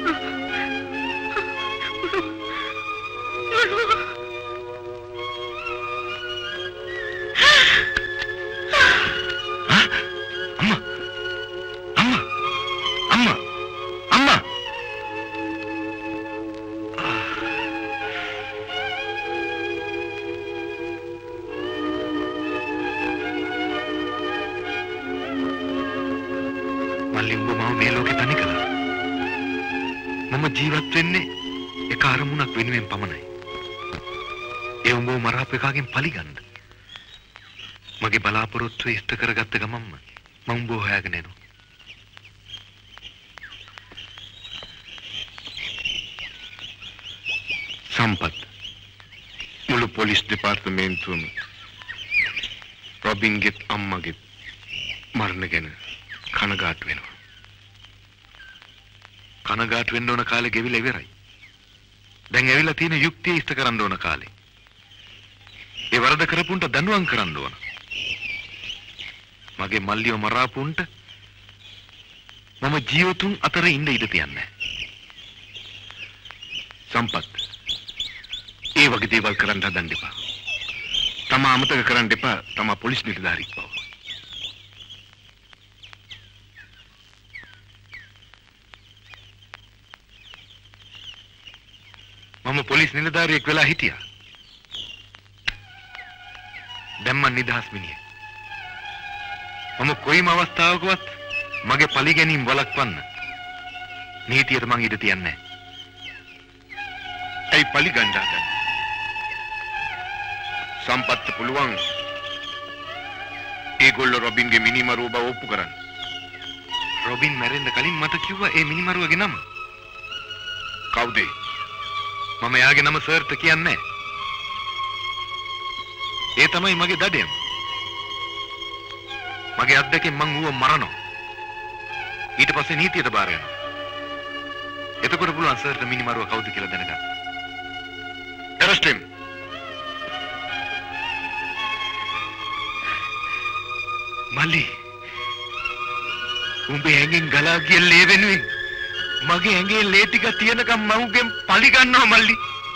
පලිගන්න මගේ බලාපොරොත්තු ඉෂ්ට කරගත්ත ගමන්ම මම උඹ හොයාගෙන එනවා. සම්පත් මුළු පොලිස් දෙපාර්තමේන්තුවම රොබින්ගේ අම්මගේ මරණ ගැන කනගාටු වෙනවා. කනගාටු වෙන්න ඕන කාලේ ගෙවිලා ඉවරයි. දැන් ඇවිල්ලා තියෙන යුක්තිය ඉෂ්ට කරන්න ඕන කාලේ. ඒ වරද කරපුන්ට දඬුවම් කරන්න ඕන. මගේ මල්ලියව මරාපුන්ට මම ජීවතුන් අතර ඉන්න ඉඩ තියන්නේ සම්පත්. ඒ වගේ දේවල් කරන්න හදන්න එපා. තමා අමතක කරන්න එපා තමා පොලිස් නිලධාරියෙක් බව. මම පොලිස් නිලධාරියෙක් වෙලා හිටියා. දැන් මම නිදහස් මිනිහෙක්. මම කොයිම අවස්ථාවකවත් මගේ පලි ගැනීම වළක්වන්න නීතියට මං ඉඩ තියන්නේ නැහැ. ඒ පලි ගන්න හදන්නේ. සම්පත් පුළුවන් ඒගොල්ලෝ රොබින්ගේ මිනිමරුව බව ඔප්පු කරන්න. රොබින් මැරෙන්න කලින් මට කිව්වා ඒ මිනිමරුවගේ නම. කවුද? මම එයාගේ නම සර්ට කියන්නේ නැහැ. ඒ තමයි මගේ දඩයම. මගේ අත් දෙකෙන් මං ඌව මරනවා. ඊට පස්සේ නීතියට බාර යනවා. එතකොට පුළුවන් සර්ට මිනිමරුව කවුද කියලා දැනගන්න. Arrest him. මල්ලි උඹේ ඇඟෙන් ගලා ගිය ලේ වෙනුවෙන් මගේ ඇඟේ ලේ ටික තියෙනකම් මම උගෙන් පලි ගන්නවා මල්ලි.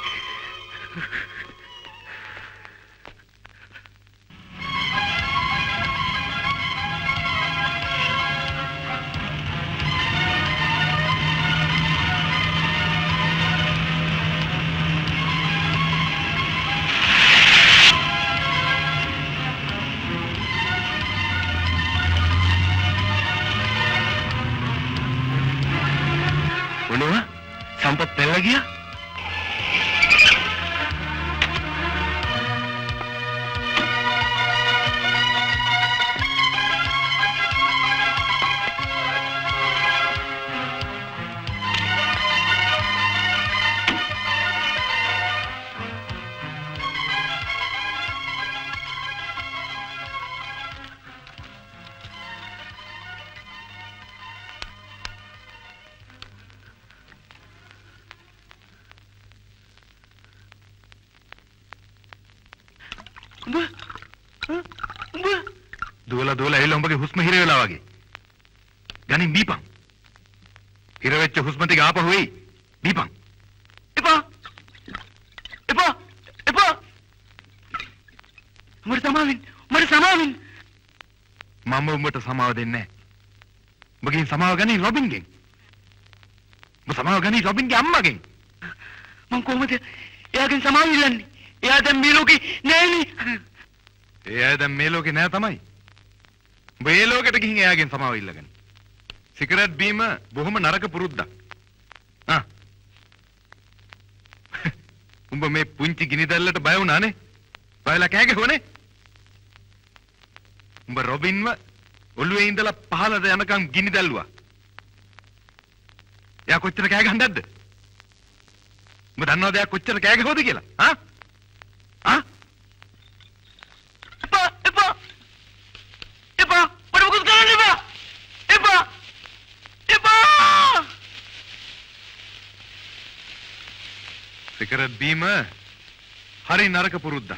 සම්පත් පැනලා ගියා. දුවලා දුවලා ඇවිල්ලා උඹගේ හුස්ම හිර වෙලා වගේ. ගනින් බීපන්. හිර වෙච්ච හුස්ම ටික ආපහු වෙයි. බීපන්. එපා. එපා. එපා. මට සමාවෙන්න. මට සමාවෙන්න. මම උඹට සමාව දෙන්නේ නැහැ. උඹගෙන් සමාව ගනි රොබින්ගෙන්. උඹ සමාව ගනි රොබින්ගේ අම්මගෙන්. මං කොහොමද එයාගෙන් සමාව ඉල්ලන්නේ? එයා දැන් මේ ලෝකේ නෑනේ. එයා දැන් මේ ලෝකේ නෑ තමයි. උඹ ඒ ලෝකෙට ගිහින් එයාගෙන් සමාව ඉල්ලගන්න. සිගරට් බීම බොහොම නරක පුරුද්දක්. ආ. උඹ මේ පුංචි ගිනි දැල්ලට බය වුණානේ? බයලා කෑ ගැහුවනේ? උඹ රොබින්ව ඔළුවේ ඉඳලා පහළට යනකම් ගිනි දැල්ලුවා. එයා කොච්චර කෑ ගහන්නද? උඹ දන්නවද එයා කොච්චර කෑ ගැහුවද කියලා? ආ? ආ? එපා එපා එපා මට මොකද කරන්න එපා එපා එපා සිගරට් බීම හරි නරක පුරුද්දක්.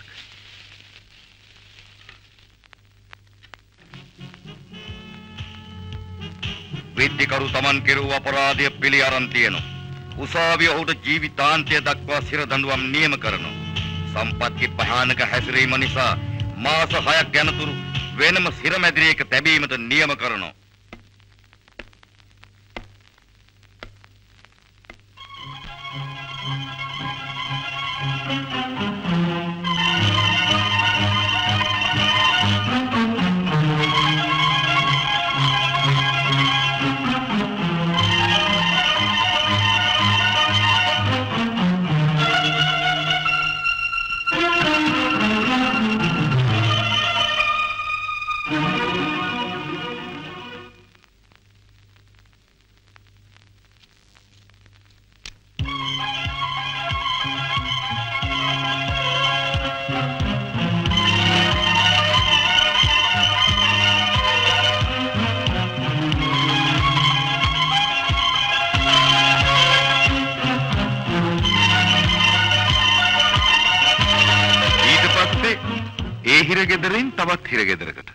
විද්‍යාකරු තමන් කෙරුව අපරාධය පිළි අරන් තියෙනවා. උසාවිය ඔහුට ජීවිතාන්තය දක්වා සිර දඬුවම් නියම කරනවා. සම්පත්ගේ භයානක හැසිරීම නිසා මාස හයක් යනතුරු වෙනම සිර මැදිරියක තැබීමට නියම කරනවා. හිරගෙදරින් තවත් හිරගෙදරකට.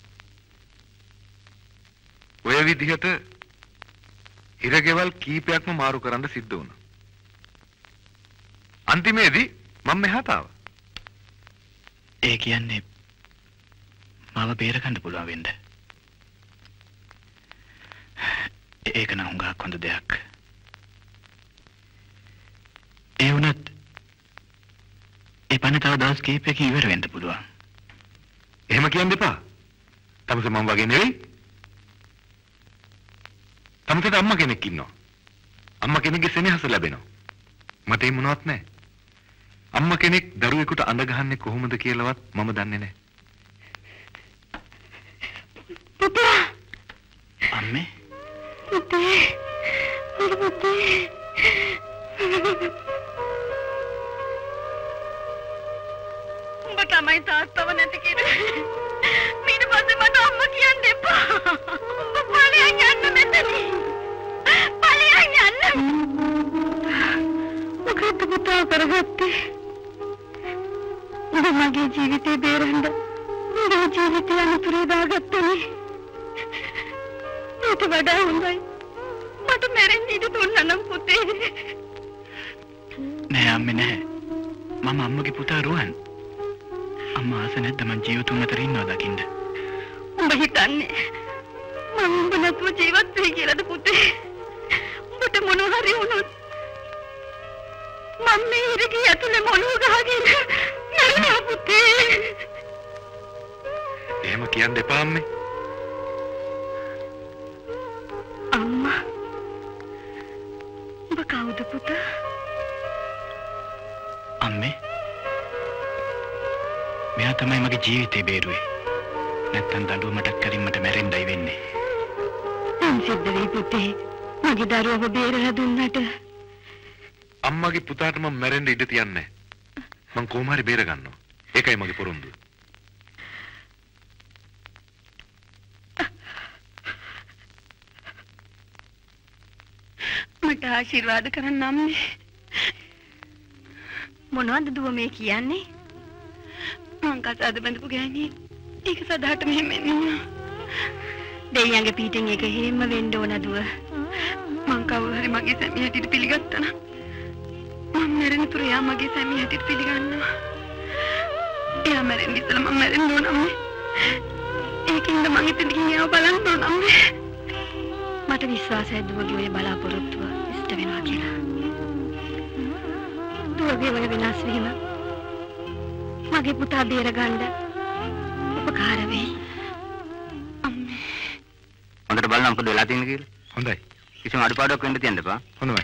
ඔය විදිහට හිරගෙවල් කීපයක්ම මාරු කරන්න සිද්ධ වුණා. අන්තිමේදී මම මෙහාට ආවා. ඒ කියන්නේ මාව බේර ගන්න පුළුවන් වෙන්න. ඒක නම් හුඟක් හොඳ දෙයක්. ඒ වුණත් ඒ පණ තව දවස් කීපයකින් ඉවර වෙන්න පුළුවන්. එහෙම කියන්න එපා. තමස මම වගේ නෙවෙයි. තමසට අම්මා කෙනෙක් ඉන්නවා. අම්මා කෙනෙක්ගේ සෙනෙහස ලැබෙනවා. මට ඒ මොනවත් නැහැ. අම්මා කෙනෙක් දරුවෙකුට අඳ ගහන්නේ කොහොමද කියලාවත් මම දන්නේ නැහැ. පුතා අම්මේ පුතේ පුතේ උඹ තමයි තාත්තව නැති කිව්වේ. ඊට පස්සේ මට අම්මා කියන්න එපා. උඹ ඵලයන් යන්න මෙතනින්. ඵලයන් යන්න. මොකද පුතා කරගත්තේ? උඹ මගේ ජීවිතේ බේරන්න උඹේ ජීවිතය අනුතරේ දාගත්තනේ. ඊට වඩා හොඳයි මට මැරෙන්න ඉඩ දුන්නා නම් පුතේ. නෑ අම්මේ නෑ. මම අම්මගේ පුතා රුවන්. අම්මා ආස නැද්ද මං ජීවිතුන් අතර ඉන්නවා දකින්න? උඹ හිතන්නේ මම උඹ නැතුව ජීවත් වෙයි කියලාද පුතේ? උඹට මොනවා හරි වුණොත් මම මේ ඉරගේ ඇතුලේ මොනව ගහගෙන මැරෙනවා පුතේ. එහෙම කියන්න එපා අම්මේ. අම්මා උඹ කවුද පුතා? අම්මේ මෙයා තමයි මගේ ජීවිතේ බේරුවේ. නැත්තම් දඬුව මටක් කරින් මට මැරෙන්නයි වෙන්නේ. මං සිද්ධ වෙයි පුතේ. මගේ දරුවව බේරලා දුන්නට අම්මගේ පුතාට මම මැරෙන්න ඉඩ තියන්නේ නැහැ. මං කොහොම හරි බේර ගන්නවා. ඒකයි මගේ පොරොන්දුව. මට ආශිර්වාද කරන්න අම්මේ. මොනවද දුව මේ කියන්නේ? මං කතාද බඳපු ගෑණියෙක්. ඒක සදාට මෙහෙම වෙන්න ඕන. දෙයියන්ගේ පිටින් එක හේම වෙන්න ඕන දුව. මං කවුරු හරි මගේ සැමිය හැටියට පිළිගත්තා නම් මම මැරෙන තුරු එයා මගේ සැමිය හැටියට පිළිගන්නවා. එයා මැරෙන්න ඉස්සෙල්ලා මම මැරෙන්න ඕන අම්මේ. ඒකින්ද මං ඉතින් ගිහින් බලන්න ඕන අම්මේ. මට විශ්වාසයි දුවගේ ඔය බලාපොරොත්තුව ඉෂ්ට වෙනවා කියලා. දුවගේ ඔය වෙනස් වීම මගේ පුතා බේරගන්න උපකාර වෙයි. අම්මේ. හොඳට බලන්න මොකද වෙලා තියෙන්නේ කියලා. හොඳයි. කිසිම අඩුපාඩුවක් වෙන්න තියන්න එපා. හොඳයි.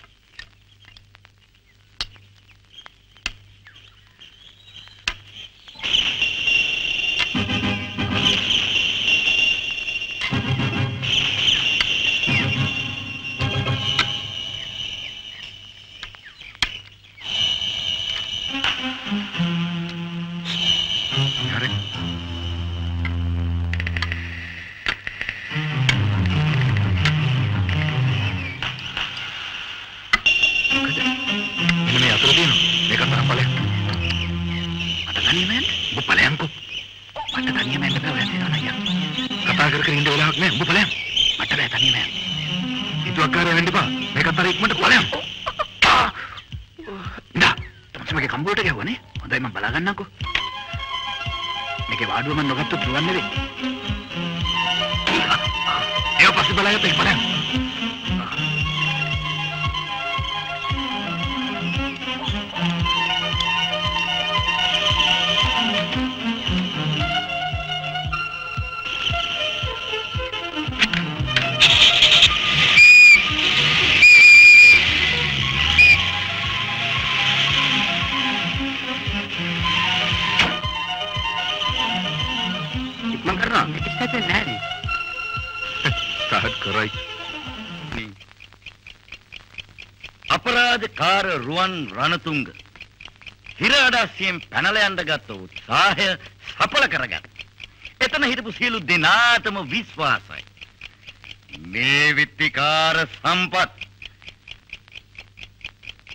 අපරාධකාර රුවන් රණතුංග හිර අඩස්සියෙන් පැනලා යන්න ගත්ත උත්සාහය සඵල කරගත්. එතන හිටපු සියලු දෙනාටම විශ්වාසයි. මේ විත්තිකාර සම්පත්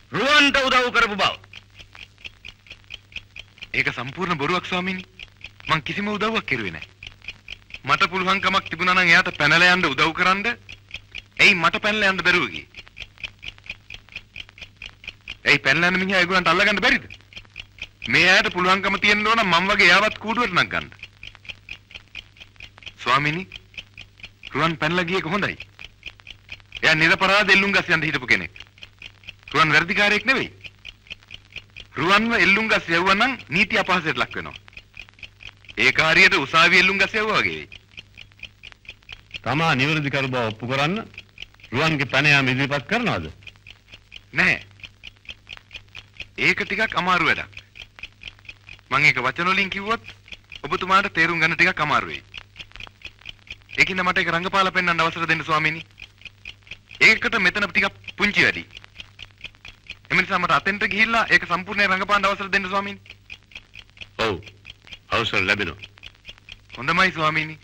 රුවන්ට උදව් කරපු බව. ඒක සම්පූර්ණ බොරුවක් ස්වාමීනි. මං කිසිම උදව්වක් කෙරුවේ නැහැ. මට පුළුවන් කමක් තිබුණා නම් එයාට පැනලා යන්න උදව් කරන්න. එයි මට පැනලා යන්න බැරුව ගියේ. එයි පැනලා යන මිනිහා ඒගොල්ලන්ට අල්ලගන්න බැරිද? මේ අයට පුළුවන්කම තියෙන්න ඕන මම වගේ එයාවත් කූඩුවට නක් ගන්න. ස්වාමීනි රුවන් පැනලා ගියේ කොහොඳයි. එයා නිරපරාධ එල්ලුම්ගස් යන්න හිටපු කෙනෙක්. රුවන් වැඩිකාරයෙක් නෙවෙයි. රුවන්ව එල්ලුම්ගස් යවුවා නම් නීති අපහාසයට ලක් වෙනවා. ඒක හරියට උසාවියේ එල්ලුම්ගස් යවුවා වගේ වෙයි. තමා නිවැරදි කරු බව ඔප්පු කරන්න රුවන්ගේ පැන යාම ඉදිරිපත් කරනවද? නැහැ. ඒක ටිකක් අමාරු වැඩක්. මම ඒක වචන වලින් කිව්වොත් ඔබතුමාට තේරුම් ගන්න ටිකක් අමාරු වෙයි. ඒකින්ද මට ඒක රංගපාලා පෙන්වන්න අවසර දෙන්න ස්වාමීනි. ඒකට මෙතන ටිකක් පුංචි වැඩි. එම නිසා මට අතෙන්ට ගිහිල්ලා ඒක සම්පූර්ණයෙන් රංගපාන්න අවසර දෙන්න ස්වාමීනි. ඔව්. අවසර ලැබෙනවා. හොඳමයි ස්වාමීනි.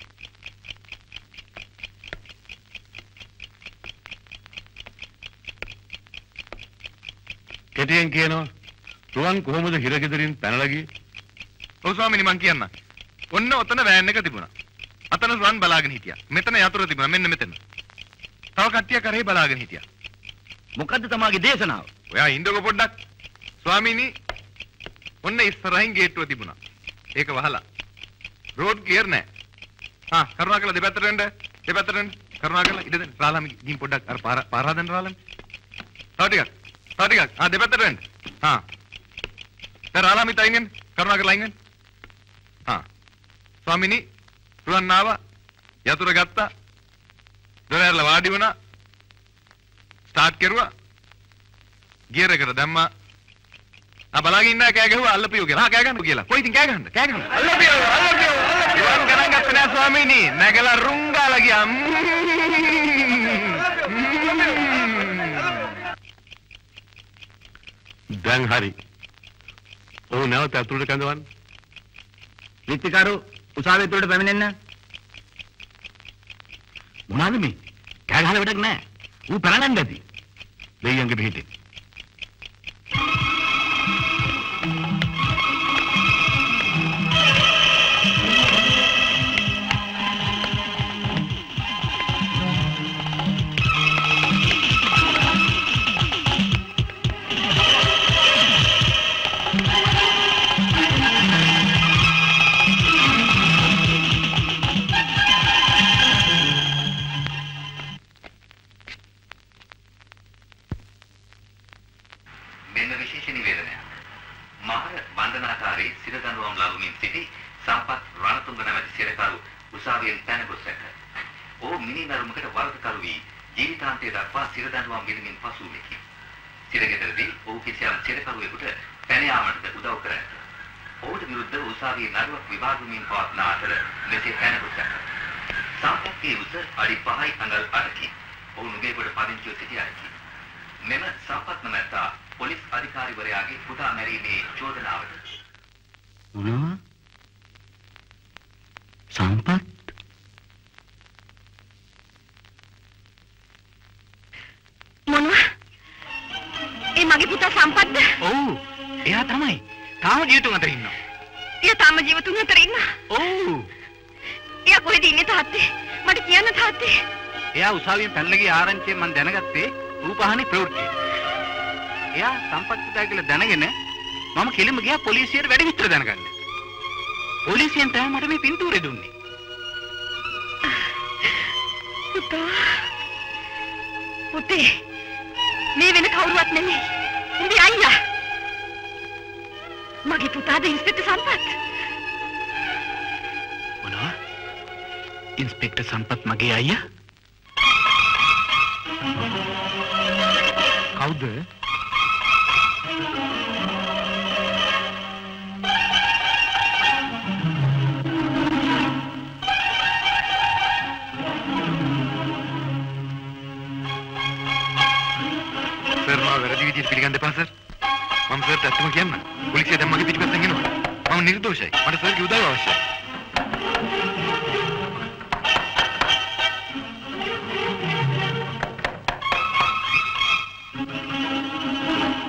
කෙටියෙන් කියනවා රුවන් කොහොමද හිරගෙදරින් පැනලා ගියේ? ඔව් ස්වාමීනි මං කියන්න. ඔන්න ඔතන වෑන් එක තිබුණා. අතන රුවන් බලාගෙන හිටියා. මෙතන යතුරු තිබුණා. මෙන්න මෙතන. තව කට්ටිය කරේ බලාගෙන හිටියා. මොකද්ද තමාගේ දේශනාව? ඔයා ඉන්නකො පොඩ්ඩක්. ස්වාමීනි ඔන්න ඉස්සරහින් ගේට්ටුව තිබුණා. ඒක වහලා. රෝඩ් ක්ලියර් නෑ. හා කරුණාකරලා දෙපැත්තට වෙන්න. දෙපැත්තට වෙන්න. කරුණාකරලා ඉඩ දෙන්න. රාලමි ගිහින් පොඩ්ඩක් අර පාර පාර හදන්න රාලමි. තව ටිකක්. තව ටිකක්. ආ දෙපැත්තට වෙන්න. හා. දැන් රාලමි තයින් වෙන්න. කරුණාකරලා අයින් වෙන්න. හා. ස්වාමීනි රුවන් ආවා. යතුරු ගත්තා. දොර ඇරලා වාඩි වුණා. ස්ටාර්ට් කරුවා. ගියර් එකට දැම්මා. ආ බලාගෙන ඉන්න කෑ ගැහුවා අල්ලපියෝ කියලා. ආ කෑ ගන්නකො කියලා. කොයි ඉතින් කෑ ගහන්න? කෑ ගහන්න. අල්ලපියෝ අල්ලපියෝ. රුවන් ගණන් ගත්තේ නෑ ස්වාමීනි. නැගලා රුං ගාලා ගියා. දැන් හරි. ඔව් නැවත අතුලට කැඳවන්න. විත්තිකරු උසාවිය තුලට පැමිණෙන්න. මොනවාද මේ? කෑ ගහලා වැඩක් නෑ. ඌ පැනනන්න ඇති. දෙයියන්ගේ පිටින්. උසාවියෙන් පැනලා ගිය ආරංචියෙන් මම දැනගත්තේ රූපහානි ප්‍රවෘත්තිය. එයා සම්පත් පුතා කියලා දැනගෙන මම කෙලින්ම ගියා පොලිසියට වැඩි විස්තර දැනගන්න. පොලිසියෙන් තමයි මට මේ පින්තූරේ දුන්නේ. පුතා පුතේ මේ වෙන කවුරුවත් නෙමෙයි. උඹේ අයියා. මගේ පුතාද ඉන්ස්පෙක්ටර් සම්පත්. මොනවා? ඉන්ස්පෙක්ටර් සම්පත් මගේ අයියා? කවුද? සර් මම වැරදි විදිහට පිළිගන්න එපා සර්. මම සර්ට ඇත්තම කියන්න. පොලිසිය දැන් මගේ පිටිපස්සෙන් එනවා. මම නිර්දෝෂයි. මට සර්ගේ උදව්ව අවශ්‍යයි.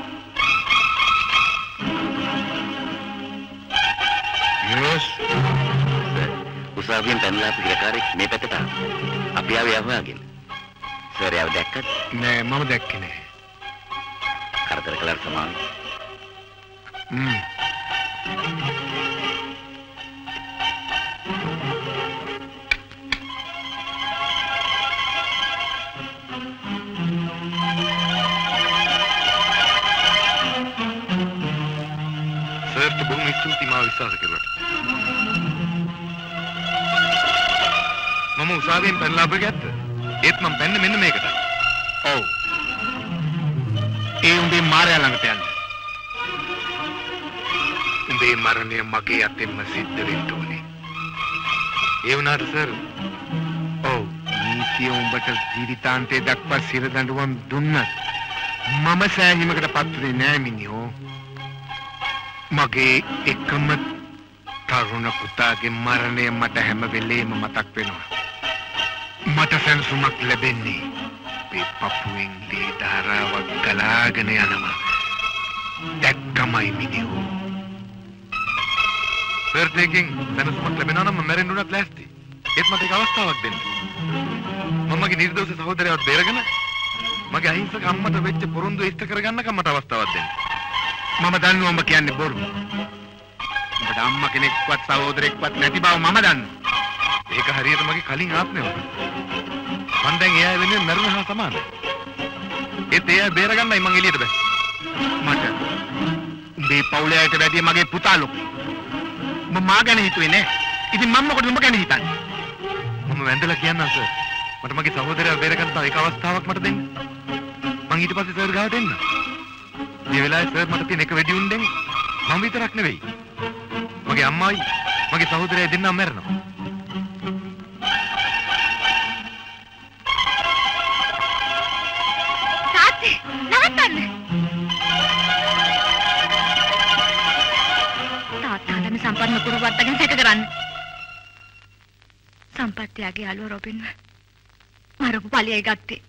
Yes. උසාවියෙන් පැනලා ආපු හිරකාරෙක් මේ පැත්තට ආවා. අපි ආවේ යහුවාගෙන. සර් යව දැක්කද? නෑ මම දැක්කේ නෑ. කරදර කළාට සමාන. හ්ම්. සර්ට බොහොම ස්තුතියි මාව විශ්වාස කරුවට. මම උසාවියෙන් පැනලා ආපු ගැත්ත. ඒත් මම පැන්නේ මෙන්න මේකට. ඔව්. ඒ උඹේ මාරයා ළඟට යන්න. උඹේ මරණය මගේ අතින්ම සිද්ධ වෙන්න ඕනේ. ඒ වුණාට සර්. ඔව්. නීතිය උඹට ජීවිතාන්තයේ දක්වා සිර දඬුවම් දුන්නත් මම සෑහීමකට පත් වෙන්නේ නෑ මිනිහෝ. මගේ එකම තරුණ පුතාගේ මරණය මට හැම වෙලේම මතක් වෙනවා. මට සැනසුමක් ලැබෙන්නේ මේ පපුවෙන් දී ධාරාවක් ගලාගෙන යනවා. දැක්කමයි මිනිහෝ. සර් දෙකින් සැනසුමක් ලැබෙනවා නම් මම මැරෙන්න උනත් ලෑස්ති. ඒත් මට ඒක අවස්ථාවක් දෙන්න. මම මගේ නිර්දෝෂ සහෝදරයවත් බේරගෙන මගේ අහිංසක අම්මට වෙච්ච පොරොන්දු ඉෂ්ට කරගන්නකම් මට අවස්ථාවක් දෙන්න. මම දන්නවා ඔබ කියන්නේ බොරු. ඔබට අම්මා කෙනෙක්වත් සහෝදරෙක්වත් නැති බව මම දන්නවා. ඒක හරියට මගේ කලින් ආත්මය වගේ. මං දැන් එයා වෙනුවෙන් මරුණ හා සමානයි. ඒත් එයා බේරගන්නයි මං එළියට බැස්සේ. මට උඹේ පවුලේ අයට වැඩිය මගේ පුතා ලොකුයි. මම මා ගැන හිතුවේ නෑ. ඉතින් මම මොකටද උඹ ගැන හිතන්නේ? මම වැඳලා කියන්නම් සර්. මට මගේ සහෝදරයා බේරගන්න තව එක අවස්ථාවක් මට දෙන්න. මං ඊට පස්සේ සර් ගාවට එන්න. මේ වෙලාවේ සර් මට තියෙන එක වෙඩි උණ්ඩෙන් මම විතරක් නෙවෙයි. මගේ අම්මායි මගේ සහෝදරයා දෙන්නම මැරෙනවා. තාත්තේ නවත්තන්න. තාත්තා නම් සම්පන්න කුරු වත්තගෙන සැක කරන්න. සම්පත්තියගේ යාළුව රොබින්ව මරපු පලියයි ගත්තේ.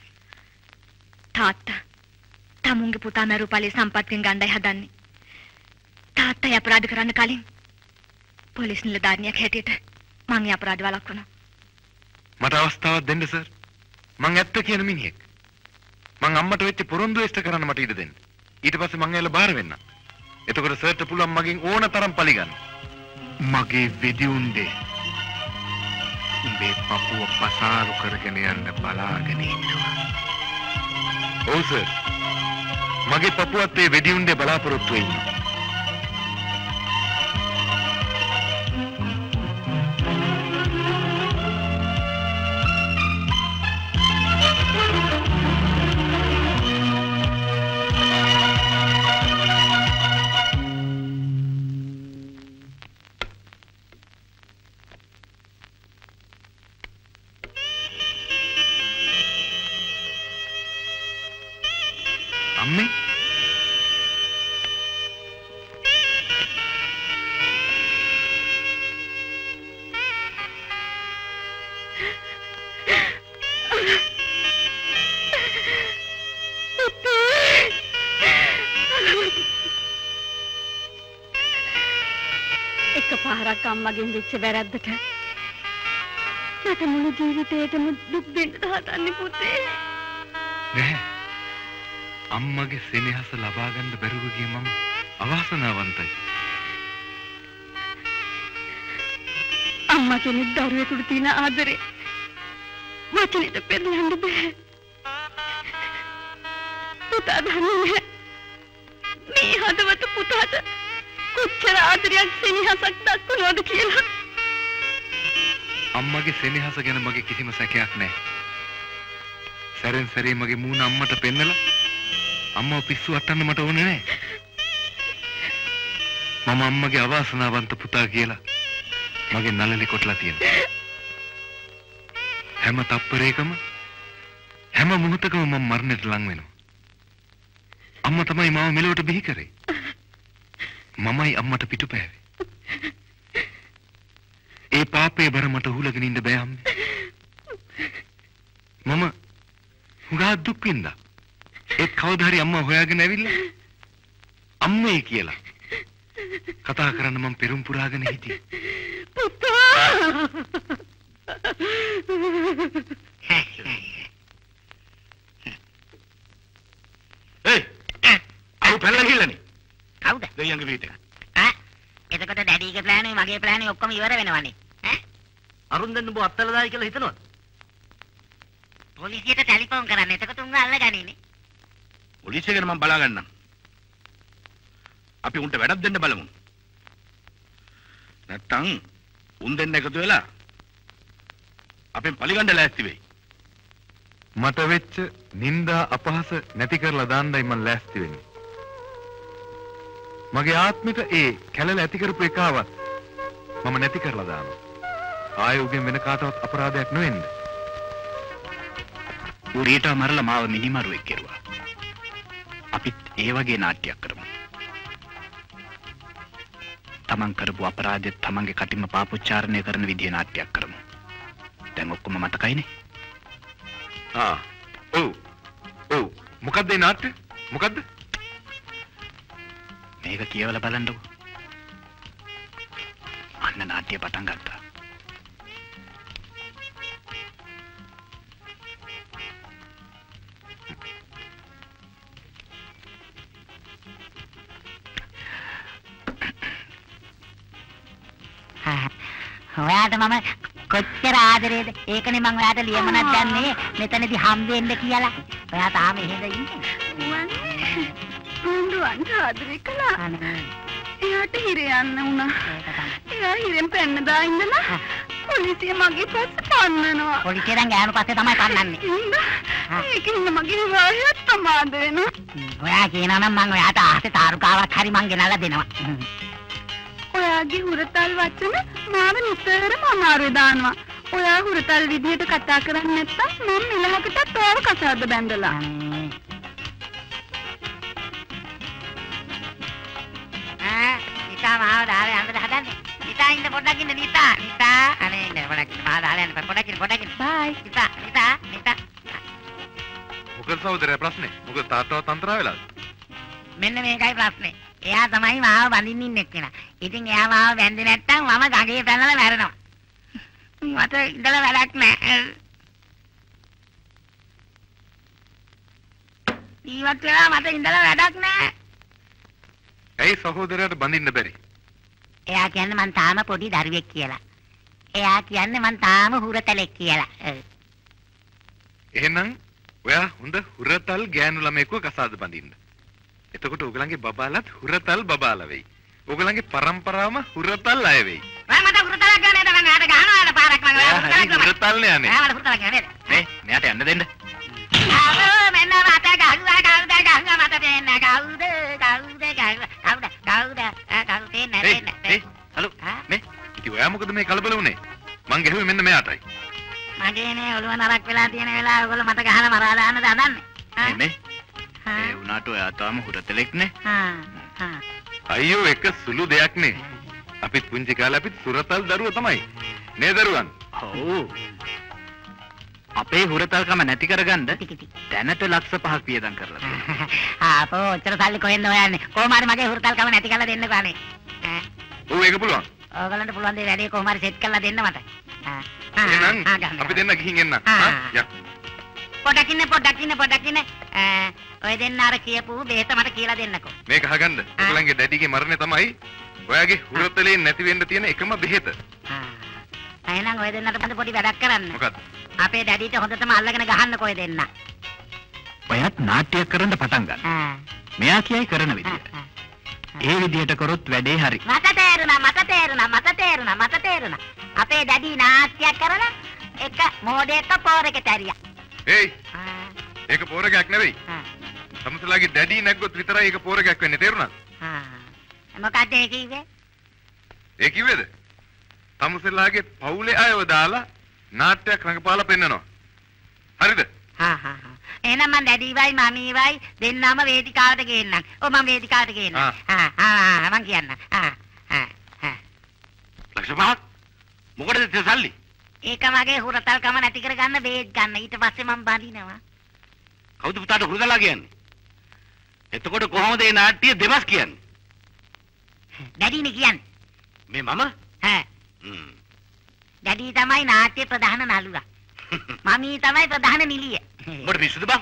තාත්තා තමුන්ගේ පුතා මරු පලිය සම්පත්තියෙන් ගණ්ඩායි හදන්නේ. තාත්තා අපරාධ කරන්න කලින් පොලිස් නිලධාරියෙක් හැටියට මං ඒ අපරාධ වළක්වනවා. මට අවස්ථාවක් දෙන්න සර්. මං ඇත්ත කියන මිනිහෙක්. මං අම්මට වෙච්ච පොරොන්දු ඉෂ්ට කරන්න මට ඉඩ දෙන්න. ඊට පස්සේ මං ඇවිල්ලා බාර වෙන්න. එතකොට සර්ට පුළුවන් මගෙන් ඕන තරම් පලි ගන්න. මගේ වෙඩි උණ්ඩේ උඹේ පපුව පසාරු කරගෙන යන්න බලාගෙන ඉන්නවා. ඔව් සර්. මගේ පපුවත් ඒ වෙඩි උණ්ඩේ බලාපොරොත්තු වෙන්නේ. අම්මේ එකපාරක් අම්මගෙන් වෙච්ච වැරද්දට මට මුළු ජීවිතේටම දුක් දෙන්න හදන්නේ පුතේ. නෑ. අම්මගේ සෙනෙහස ලබා ගන්න බැරුව ගිය මම අවාසනාවන්තයි. අම්මා කෙනෙක් දරුවෙකුට තියෙන ආදරේ වචනෙට පෙන්නන්න බෑ. පුතා දන්නේ මේ හදවත පුතාට කොච්චර ආදරයක් සෙනෙහසක් දක්වනවද කියලා. අම්මගේ සෙනෙහස ගැන මගේ කිසිම සැකයක් නෑ. සැරෙන් සැරේ මගේ මූණ අම්මට පෙන්නලා අම්මව පිස්සු අටන්න මට ඕනේ නෑ. මම අම්මගේ අවාසනාවන්ත පුතා කියලා මගේ නළලි කොටලා තියෙනවා. හැම තප්පරයකම හැම මොහොතකම මම මරණයට ලං වෙනවා. අම්මා තමයි මාව මෙලොවට බිහි කරේ. මමයි අම්මට පිටුපෑවේ. ඒ පාපේ බර මට හුලගෙන ඉන්න බෑ අම්මේ. මම හුඟා දුක් විඳා. ඒත් කවදා හරි අම්මා හොයාගෙන ඇවිල්ලා අම්මේ කියලා කතා කරන්න මම පෙරම් පුරාගෙන හිටියේ. පුතා ඒ අව පැනලා ගිහලානේ. කවුද? දෙයියන්ගේ පිටේ. ඈ එතකොට ඩැඩීගේ ප්ලෑන් එක මගේ ප්ලෑන් එක ඔක්කොම ඉවර වෙනවනේ. ඈ අරුන් දෙන්න බෝ අත්තල දායි කියලා හිතනවද? පොලිසියට ටෙලිෆෝන් කරන්න. එතකොට උන්ව අල්ලගනින්නේ. පොලිසිය ගැන මම බලා ගන්නම්. අපි උන්ට වැඩක් දෙන්න බලමු. නැත්තම් උන් දෙන්න එකතු වෙලා අපෙන් පරිගණ්ඩ ලෑස්ති වෙයි. මට වෙච්ච නිന്ദා අපහාස නැති කරලා දාන්නයි මම ලෑස්ති වෙන්නේ. මගේ ආත්මික ඒ කැලල ඇති කරපු එකවත් මම නැති කරලා දානවා. ආයෙ උගෙන් වෙන කාටවත් අපරාධයක් නොවෙන්න. උරීට මරලා මාව මිනිමරුවෙක් කෙරුවා. අපිත් ඒ වගේ නාට්‍යයක් කරමු. තමන් කරපු අපරාධෙත් තමන්ගේ කටින්ම පාපොච්චාරණය කරන විදිහේ නාට්‍යයක් කරමු. දැන් ඔක්කොම මතකයිනේ. ආ ඔව් ඔව් මොකද්ද ඒ නාට්‍ය? මොකද්ද? මේක කියවලා බලන්නකෝ. අන්න නාට්‍ය පටන් ගත්තා. ඔයාට මම කොච්චර ආදරේද? ඒකනේ මම ඔයාට ලියමනක් දැන්නේ මෙතනදී හම් වෙන්න කියලා. ඔයා තාම එහෙද ඉන්නේ? මුන්දුවන් ආදරේ කළා. එයාට හිර යන්න වුණා. එයා හිරෙන් පැන්න දා ඉඳලා පොලිසිය මගේ පස්සේ පන්නනවා. පොලිසියෙන් ගෑනු පස්සේ තමයි පන්නන්නේ. ඒකින් මගේ විවාහයත් ප්‍රමාද වෙනවා. ඔයා කියනවා නම් මම ඔයාට ආසේ තාරුකාවක් හරි මං ගෙනල්ලා දෙනවා. ඔයාගේ හුරතල් වචන මාව නිතරම අමාරුවේ දානවා. ඔයා හුරතල් විදියට කතා කරන්නේ නැත්තම් මම මෙලහකටත් ඔයාව කසාද බැඳලා. ආ ඉතා මාව දාලා යන්න හදන්නේ. ඉතා ඉන්න පොඩ්ඩක් ඉන්න නිතා. නිතා අනේ ඉන්න පොඩ්ඩක් ඉන්න මාව දාලා යන්න පොඩ්ඩක් ඉන්න පොඩ්ඩක් ඉන්න. බයි. නිතා නිතා නිතා. මොකද සහෝදරයා ප්‍රශ්නේ? මොකද තාත්තවත් අන්තරා වෙලාද? මෙන්න මේකයි ප්‍රශ්නේ. එයා තමයි මාව බඳින්න ඉන්නේ කියලා. ඉතින් එයා මාව බැඳේ නැත්තම් මම ගඟේ පැනලා මැරෙනවා. මට ඉඳලා වැඩක් නැහැ. ඊවත් වෙලා මට ඉඳලා වැඩක් නැහැ. ඇයි සහෝදරයාට බඳින්න බැරි? එයා කියන්නේ මං තාම පොඩි දරුවෙක් කියලා. එයා කියන්නේ මං තාම හුරතලෙක් කියලා. එහෙනම් ඔයා හොඳ හුරතල් ගෑනු ළමයෙක්ව කසාද බඳින්න. එතකොට ඔයගලගේ බබාලත් හුරතල් බබාලා වෙයි. ඔයගලගේ පරම්පරාවම හුරතල් අය වෙයි. මම මට හුරතලක් ගන්න නේද මම යාට ගහනවා යාට පාරක් මම හුරතල් හුරතල් නේ අනේ. මම හුරතලක් ගන්න නේද? මේ මෙයාට යන්න දෙන්න. ආවෝ මෙන්න මට ගහුවා කවුද ගහුවා මට දෙන්න කවුද කවුද කවුද කවුද කවුද කවුද දෙන්න දෙන්න. ඒ හලෝ මේ ඉතින් ඔයා මොකද මේ කලබල වුනේ? මං ගැහුවේ මෙන්න මෙයාටයි. මගේ නේ ඔළුව නරක් වෙලා තියෙන වෙලාව ඔයගොල්ලෝ මට ගහලා මරා දාන්න දන්නන්නේ. මේ මේ ඒ උනාට ඔයා තාම හුරතලෙක් නේ. හා හා අයියෝ එක සුළු දෙයක් නේ. අපිත් පුංචි කාලේ අපිත් සුරතල් දරුවෝ තමයි. නේ දරුවන්? ඔව්. අපේ හුරතල්කම නැති කරගන්න දැනට ලක්ෂ පහක් වියදම් කරලා තියෙනවා. ආපෝ ඔච්චර සල්ලි කොහෙන්ද හොයන්නේ? කොහොම හරි මගේ හුරතල්කම නැති කරලා දෙන්නකෝ අනේ. ඈ ඔව් ඒක පුළුවන්. ඕගලන්ට පුළුවන් දේ වැඩේ කොහොම හරි සෙට් කරලා දෙන්න මට. ආ එහෙනම් අපි දෙන්න ගිහින් එන්න. හා යා. පොඩක් ඉන්න පොඩක් ඉන්න පොඩක් ඉන්න. ඈ ඔය දෙන්න අර කියපු බේත මට කියලා දෙන්නකෝ. මේක අහගන්න. ඔයගලගේ ඩැඩිගේ මරණය තමයි ඔයාගේ හුරතලේ නැති වෙන්න තියෙන එකම බෙහෙත. ආ. එහෙනම් ඔය දෙන්නට පොඩි පොඩි වැඩක් කරන්න. මොකද්ද? අපේ ඩැඩිට හොඳටම අල්ලගෙන ගහන්නකෝ ඔය දෙන්න. ඔයත් නාට්‍යයක් කරන්න පටන් ගන්න. ආ. මෙයා කියයි කරන විදිය. ඒ විදියට කරොත් වැඩේ හරි. මට තේරුණා මට තේරුණා මට තේරුණා මට තේරුණා. අපේ ඩැඩි නාට්‍යයක් කරලා එක මොඩේක පෝරකට ඇරියා. ඒයි ආ. ඒක පෝරගයක් නෙවෙයි. ආ. සමසලාගේ ඩැඩි නැග්ගොත් විතරයි ඒක පෝරගයක් වෙන්නේ. තේරුණාද? ආ. මොකක්ද ඒ කිව්වේ? ඒ කිව්වේද? සමසලාගේ පවුලේ අයව දාලා නාට්‍යයක් රඟපාලා පෙන්නනවා. හරිද? හා හා හා. එහෙනම් මං ඩැඩිවයි මමීවයි දෙන්නම වේදිකාවට ගේන්නම්. ඔව් මම වේදිකාවට ගේන්නම්. හා හා මං කියන්න. හා හා හා. ලක්ෂ පහක් මොකටද ඒ සල්ලි? ඒක මගේ හුරතල්කම නැති කරගන්න බේත් ගන්න. ඊට පස්සේ මම බඳිනවා. කවුද පුතාට හුරුදලා කියන්නේ? එතකොට කොහොමද මේ නාට්‍ය දෙමස් කියන්නේ? ඩැඩිනේ කියන්නේ. මේ මම? ඈ. හ්ම්. දැඩි තමයි නාට්‍ය ප්‍රධාන නළුවා. මමී තමයි ප්‍රධාන නිලිය. මොකද පිස්සුද බං?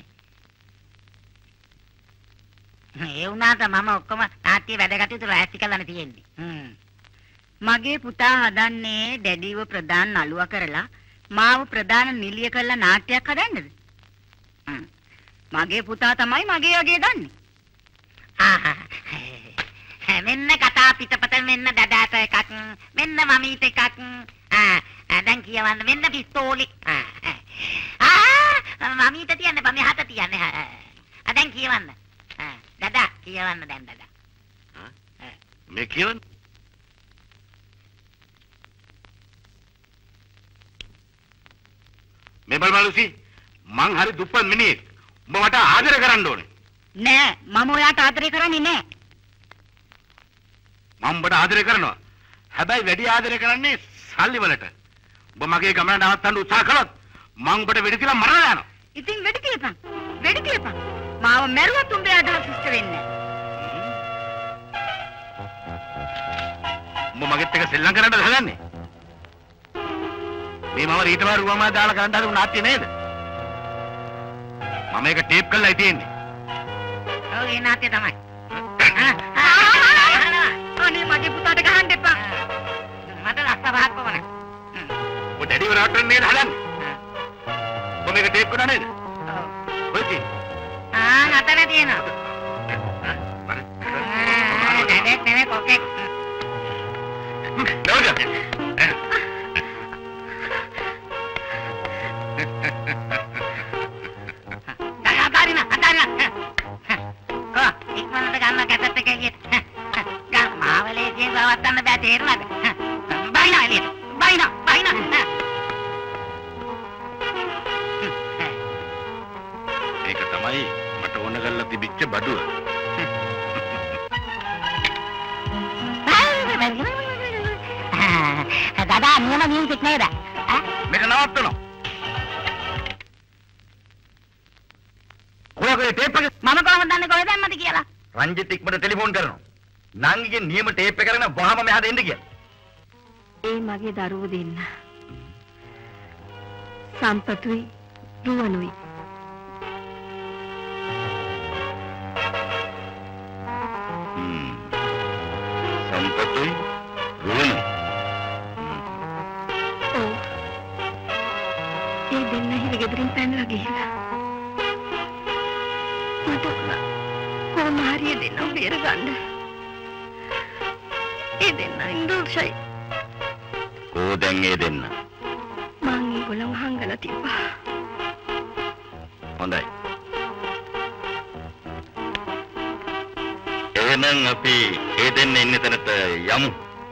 ඒ වුණාට මම ඔක්කොම නාට්‍ය වැඩ කටයුතු රැස්ති කරලානේ තියෙන්නේ. හ්ම්. මගේ පුතා හදන්නේ දැඩිව ප්‍රධාන නළුවා කරලා මාව ප්‍රධාන නිලිය කරලා නාට්‍යයක් හදන්නද? හ්ම්. මගේ පුතා තමයි මගේ අගේ දන්නේ. ආහා. මෙන්න කතා පිටපත මෙන්න දඩාට එකක් මෙන්න මමීට එකක් ආ දැන් කියවන්න මෙන්න පිස්තෝලි ආ මමීට තියන්න බා මෙහාට තියන්න ආ දැන් කියවන්න ආ දඩා කියවන්න දැන් දඩා මේ කියවන්න මේ බල බලුසි මං හරි දුප්පත් මිනිහෙක් උඹ මට ආදර කරන්න ඕනේ නෑ මම ඔයාට ආදරේ කරන්නේ නෑ මම උඹට ආදරේ කරනවා හැබැයි වැඩි ආදරේ කරන්නේ සල්ලි වලට උඹ මගේ ගමන නවත්තන්න උත්සාහ කළොත් මං උඹට වෙඩි තියලා මරලා යනවා ඉතින් වෙඩි තියපන් වෙඩි තියපන් මාව මැරුවත් උඹේ අදහස් ඉෂ්ට වෙන්නේ උඹ මගෙත් එක සෙල්ලම් කරන්නද හදන්නේ මේ මම ඊට වඩා රුවමා දාලා කරන්න හදපු නාට්‍ය නේද මම මේක ටේප් කරලා තියෙන්නේ ඔව් ඒ නාට්‍ය තමයි අනේ මගේ පුතාට ගහන්න එපා මට ලක්ෂ පහක් පමණ ඔබ ඩැඩිව රවට්ටන්න නේද හදන්නේ ඔබ මේක ටේප් කරා නේද ඔව් කොහෙද ආ නතර තියෙනවා නෙමෙයි නෙමෙයි කොකෙක් නෝද අතාරින අතාරින කො ඉක්මනට ගන්න කැසට් එක එළියට ගන්න මාවලේ තියෙන බවත්තන්න බෑ තේරුණාද බයිනා එළියට බයිනා බයිනා ඒක තමයි මට ඕන කරලා තිබිච්ච බඩුව දදා නියම මියුසික් නේද මේක නවත්තනවා කොහොමද ටේප් එක මම කොහොමද දන්නේ කොහෙද දැම්මද කියලා රංජිත් ඉක්මනට ටෙලිෆෝන් කරනවා නංගිගේ නියම ටේප් එක කරගෙන වහම මෙහාට එන්න කියලා ඒ මගේ දරුවෝ දෙන්න සම්පතුයි රුවනුයි සම්පතුයි රුවනුයි ඔව් ඒ දෙන්න හිරි ගෙදරින් පැනලා ගිහිල්ලා මට කොහොම හරි දෙන්න බේරගන්න ඒ දෙන්න ඉන්දුෂයි කෝ දැන් ඒ දෙන්න මං ඒගොල්ලෝ හංගලා තිබ්බා හොඳයි එහෙනම් අපි ඒ දෙන්න ඉන්න තැනට යමු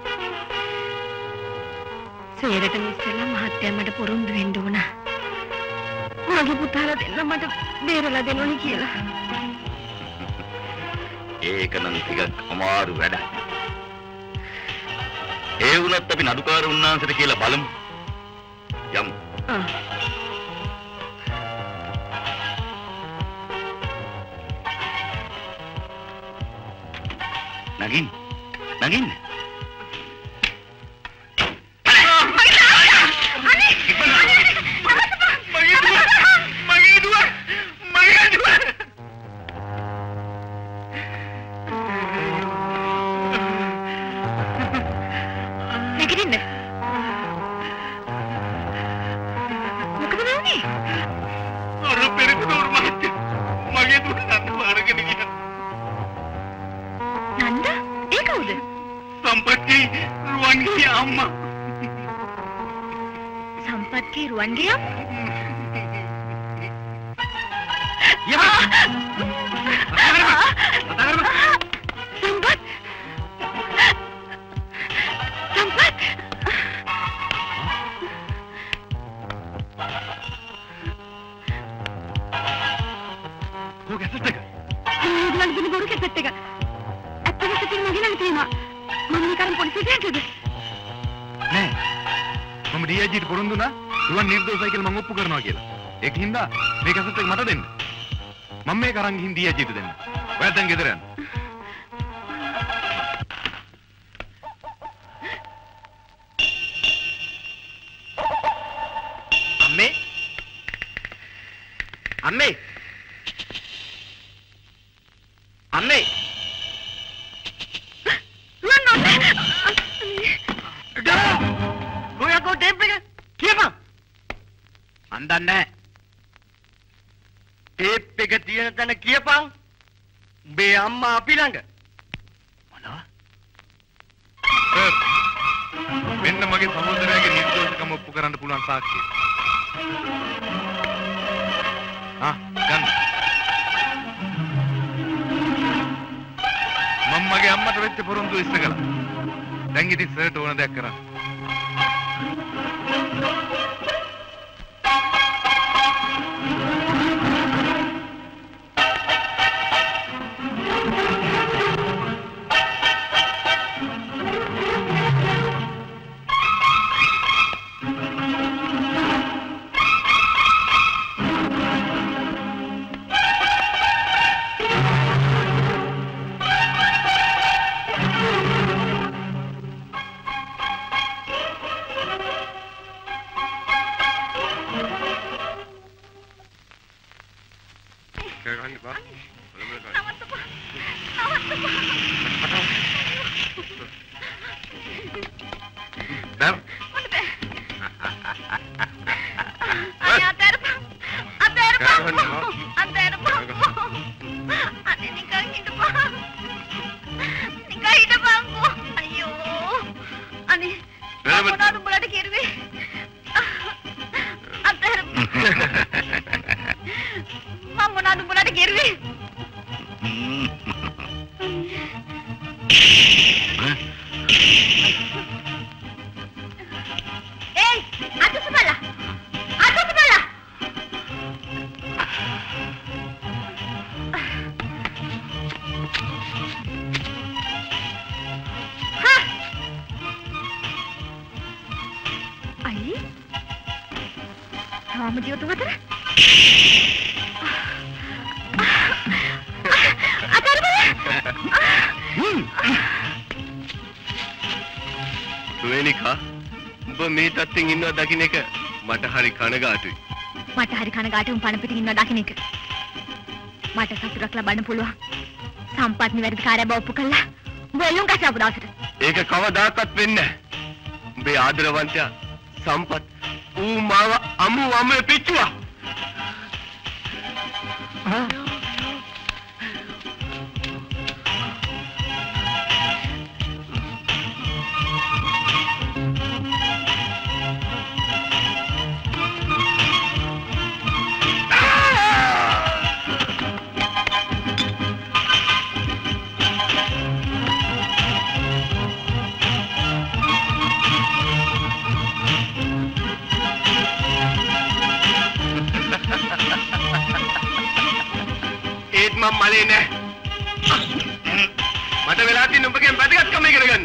සේරට ඉස්සෙල්ලා මහත්තයා මට පොරොන්දු වෙන්න ඕන මගේ පුතාලා දෙන්න මට බේරලා දෙන්න ඕනි කියලා ඒක නම් ටිකක් අමාරු වැඩක් ඒ වුණත් අපි නඩුකාර උන්නාන්සේට කියලා බලමු යමු ආ නගින් නගින් සම්පත්ගේ රුවන්ගේ අම්මා සම්පත් සම්පත් කොහොමද කැසට් එක ඊළඟ දින බොරු කැසට් එක ඇත්තටම සිතින් මගේ ළඟ තියෙනවා මම නිකන් පොලිසියට යන්නද නෑ මම ඩී ආයි ජීට පොරොන්දු වුණා රුවන් නිර්දෝෂයි කියලා මම ඔප්පු කරනවා කියලා ඒක හින්දා මේ කැසට් එක මට දෙන්න මම මේක අරන් ගිහින් ඩී ආයි ජීට දෙන්න ඔයාලා දැන් ගෙදර යන්න අම්මේ අම්මේ ගෝයකෝ ටේප් එක කියපන් අන්දන්නේ නැහැ ටේප් එක තියෙන තැන කියපන් උඹේ අම්මා අපි ළඟ මොනවා මෙන්න මගේ සහෝදරයාගේ නිර්දෝෂකම ඔප්පු කරන්න පුළුවන් සාක්ෂිය ආ ගන්න මම මගේ අම්මට වෙච්ච පොරොන්දු ඉස්ස කළා දැන් ඉතින් සර්ට ඕන දෙයක් කරන්න ඉන්නවා දකින්න එක මට හරි කනගාටුයි. මට හරි කනගාටුයි පණ පිටින් ඉන්නවා දකින්න එක. මට සතුටක් ලබන්න පුළුවන්. සම්පත් නිවැරදි කාර්යය බව ඔප්පු කළා. බොලුම් කසාපු දවසට. ඒක කවදාකවත් වෙන්නේ නැහැ. උඹේ ආදරවන්තයා සම්පත් ඌ මාව අමු අමේ පිටුවා. මම මලේ නෑ මට වෙලා තියෙන උඹගෙන් වැදගත්කම ඉගෙන ගන්න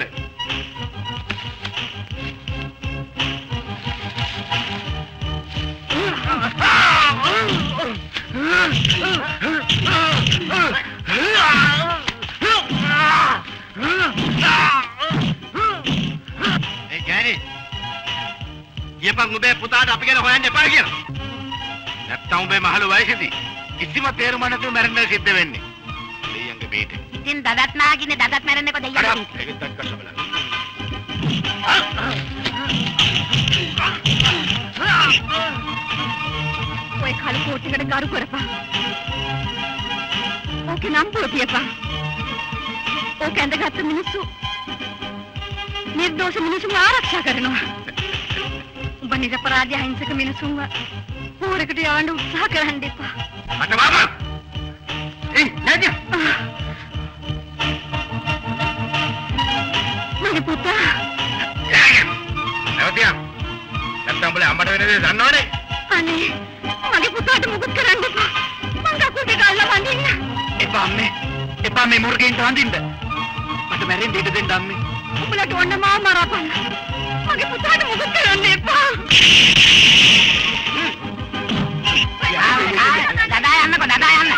ඒ ගෑණි ඊපන් උඹේ පුතාට අපි ගැන හොයන්න එපා කියලා නැත්තම් උඹේ මහලු වයසේදී කිසිම තේරුමක් නැතුව මැරෙන්න සිද්ධ වෙන්නේ. දෙයියන්ගේ බේට. ඉතින් දදත් නාගිනේ දදත් මැරෙන්නේ කො දෙයියන්. ඒකත් දැක්කසබල. ඔය කලු කෝටිකට ගරු කරපන්. ඕකේ නම් පොතියපන්. ඕක ඇඳගත්තු මිනිස්සු නිර්දෝෂ මිනිස්සුන් ආරක්ෂා කරනවා. උඹ නිරපරාධී අහිංසක මිනිස්සුන්ව පෝරකට යවන්න උත්සාහ කරන්න එපා. මට මාමා ඒ නැදිය මගේ පුතා නැවතියා නැත්තම් උඹලා අම්මට වෙන දේ දන්නවනේ අනේ මගේ පුතාට මුකුත් කරන්න එපා මං කකුල් දෙක අල්ල වඳින්න එපා අම්මේ එපා මේ මුර්ගෙන්ට වඳින්න මට මැරෙන්න ඉඩ දෙන්න අම්මේ උඹලට ඕන මාව මරපන් මගේ පුතාට මුකුත් කරන්න එපා දදා යන්නකො දදා යන්න.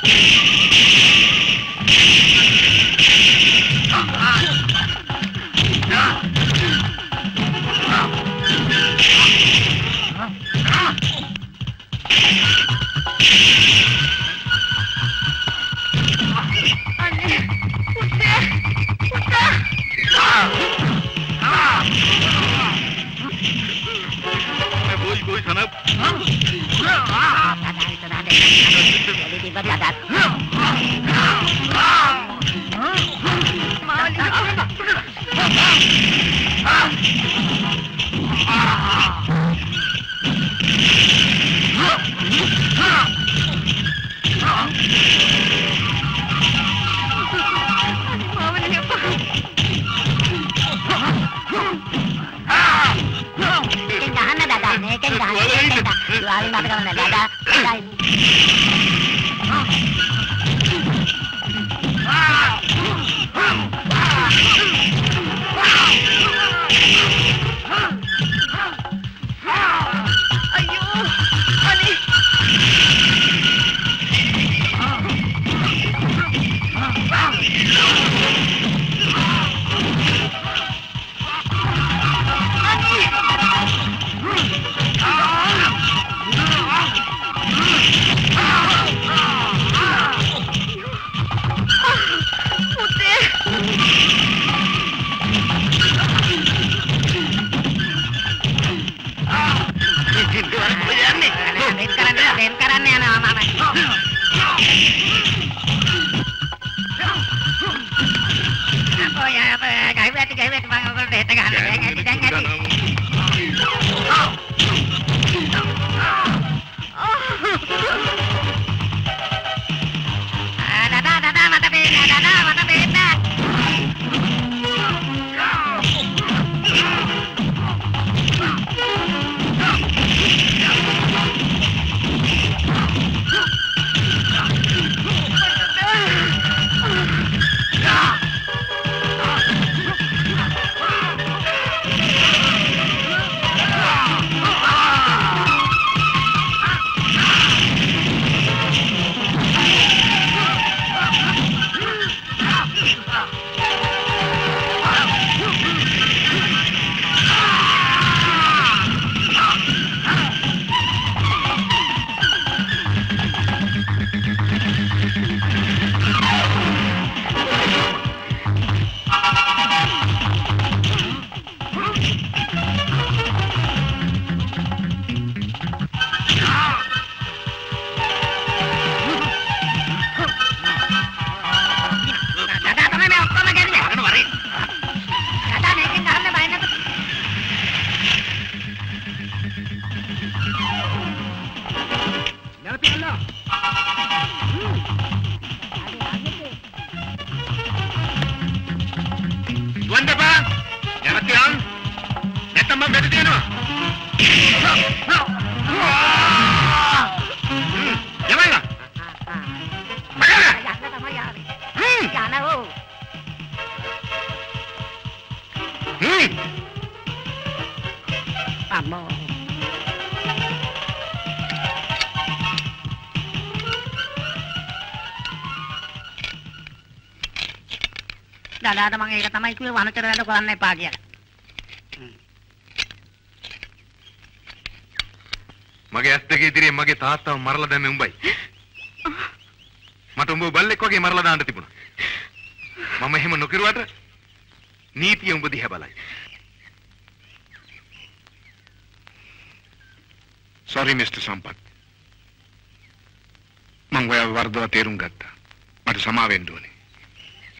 දඩාට මම ඒක තමයි කිව්වේ වනචර වැඩ කරන්න එපා කියලා. මගේ ඇස් දෙක ඉදිරියෙන් මගේ තාත්තව මරලා දැම්මේ උඹයි. මට උඹ බල්ලෙක් වගේ මරලා දාන්න තිබුණා. මම එහෙම නොකිරුවට නීතිය උඹ දිහා බලයි. Sorry මිස්ටර් සම්පත්. මම ඔයාව වරදවා තේරුම් ගත්තා. මට සමාව වෙන්න ඕනේ.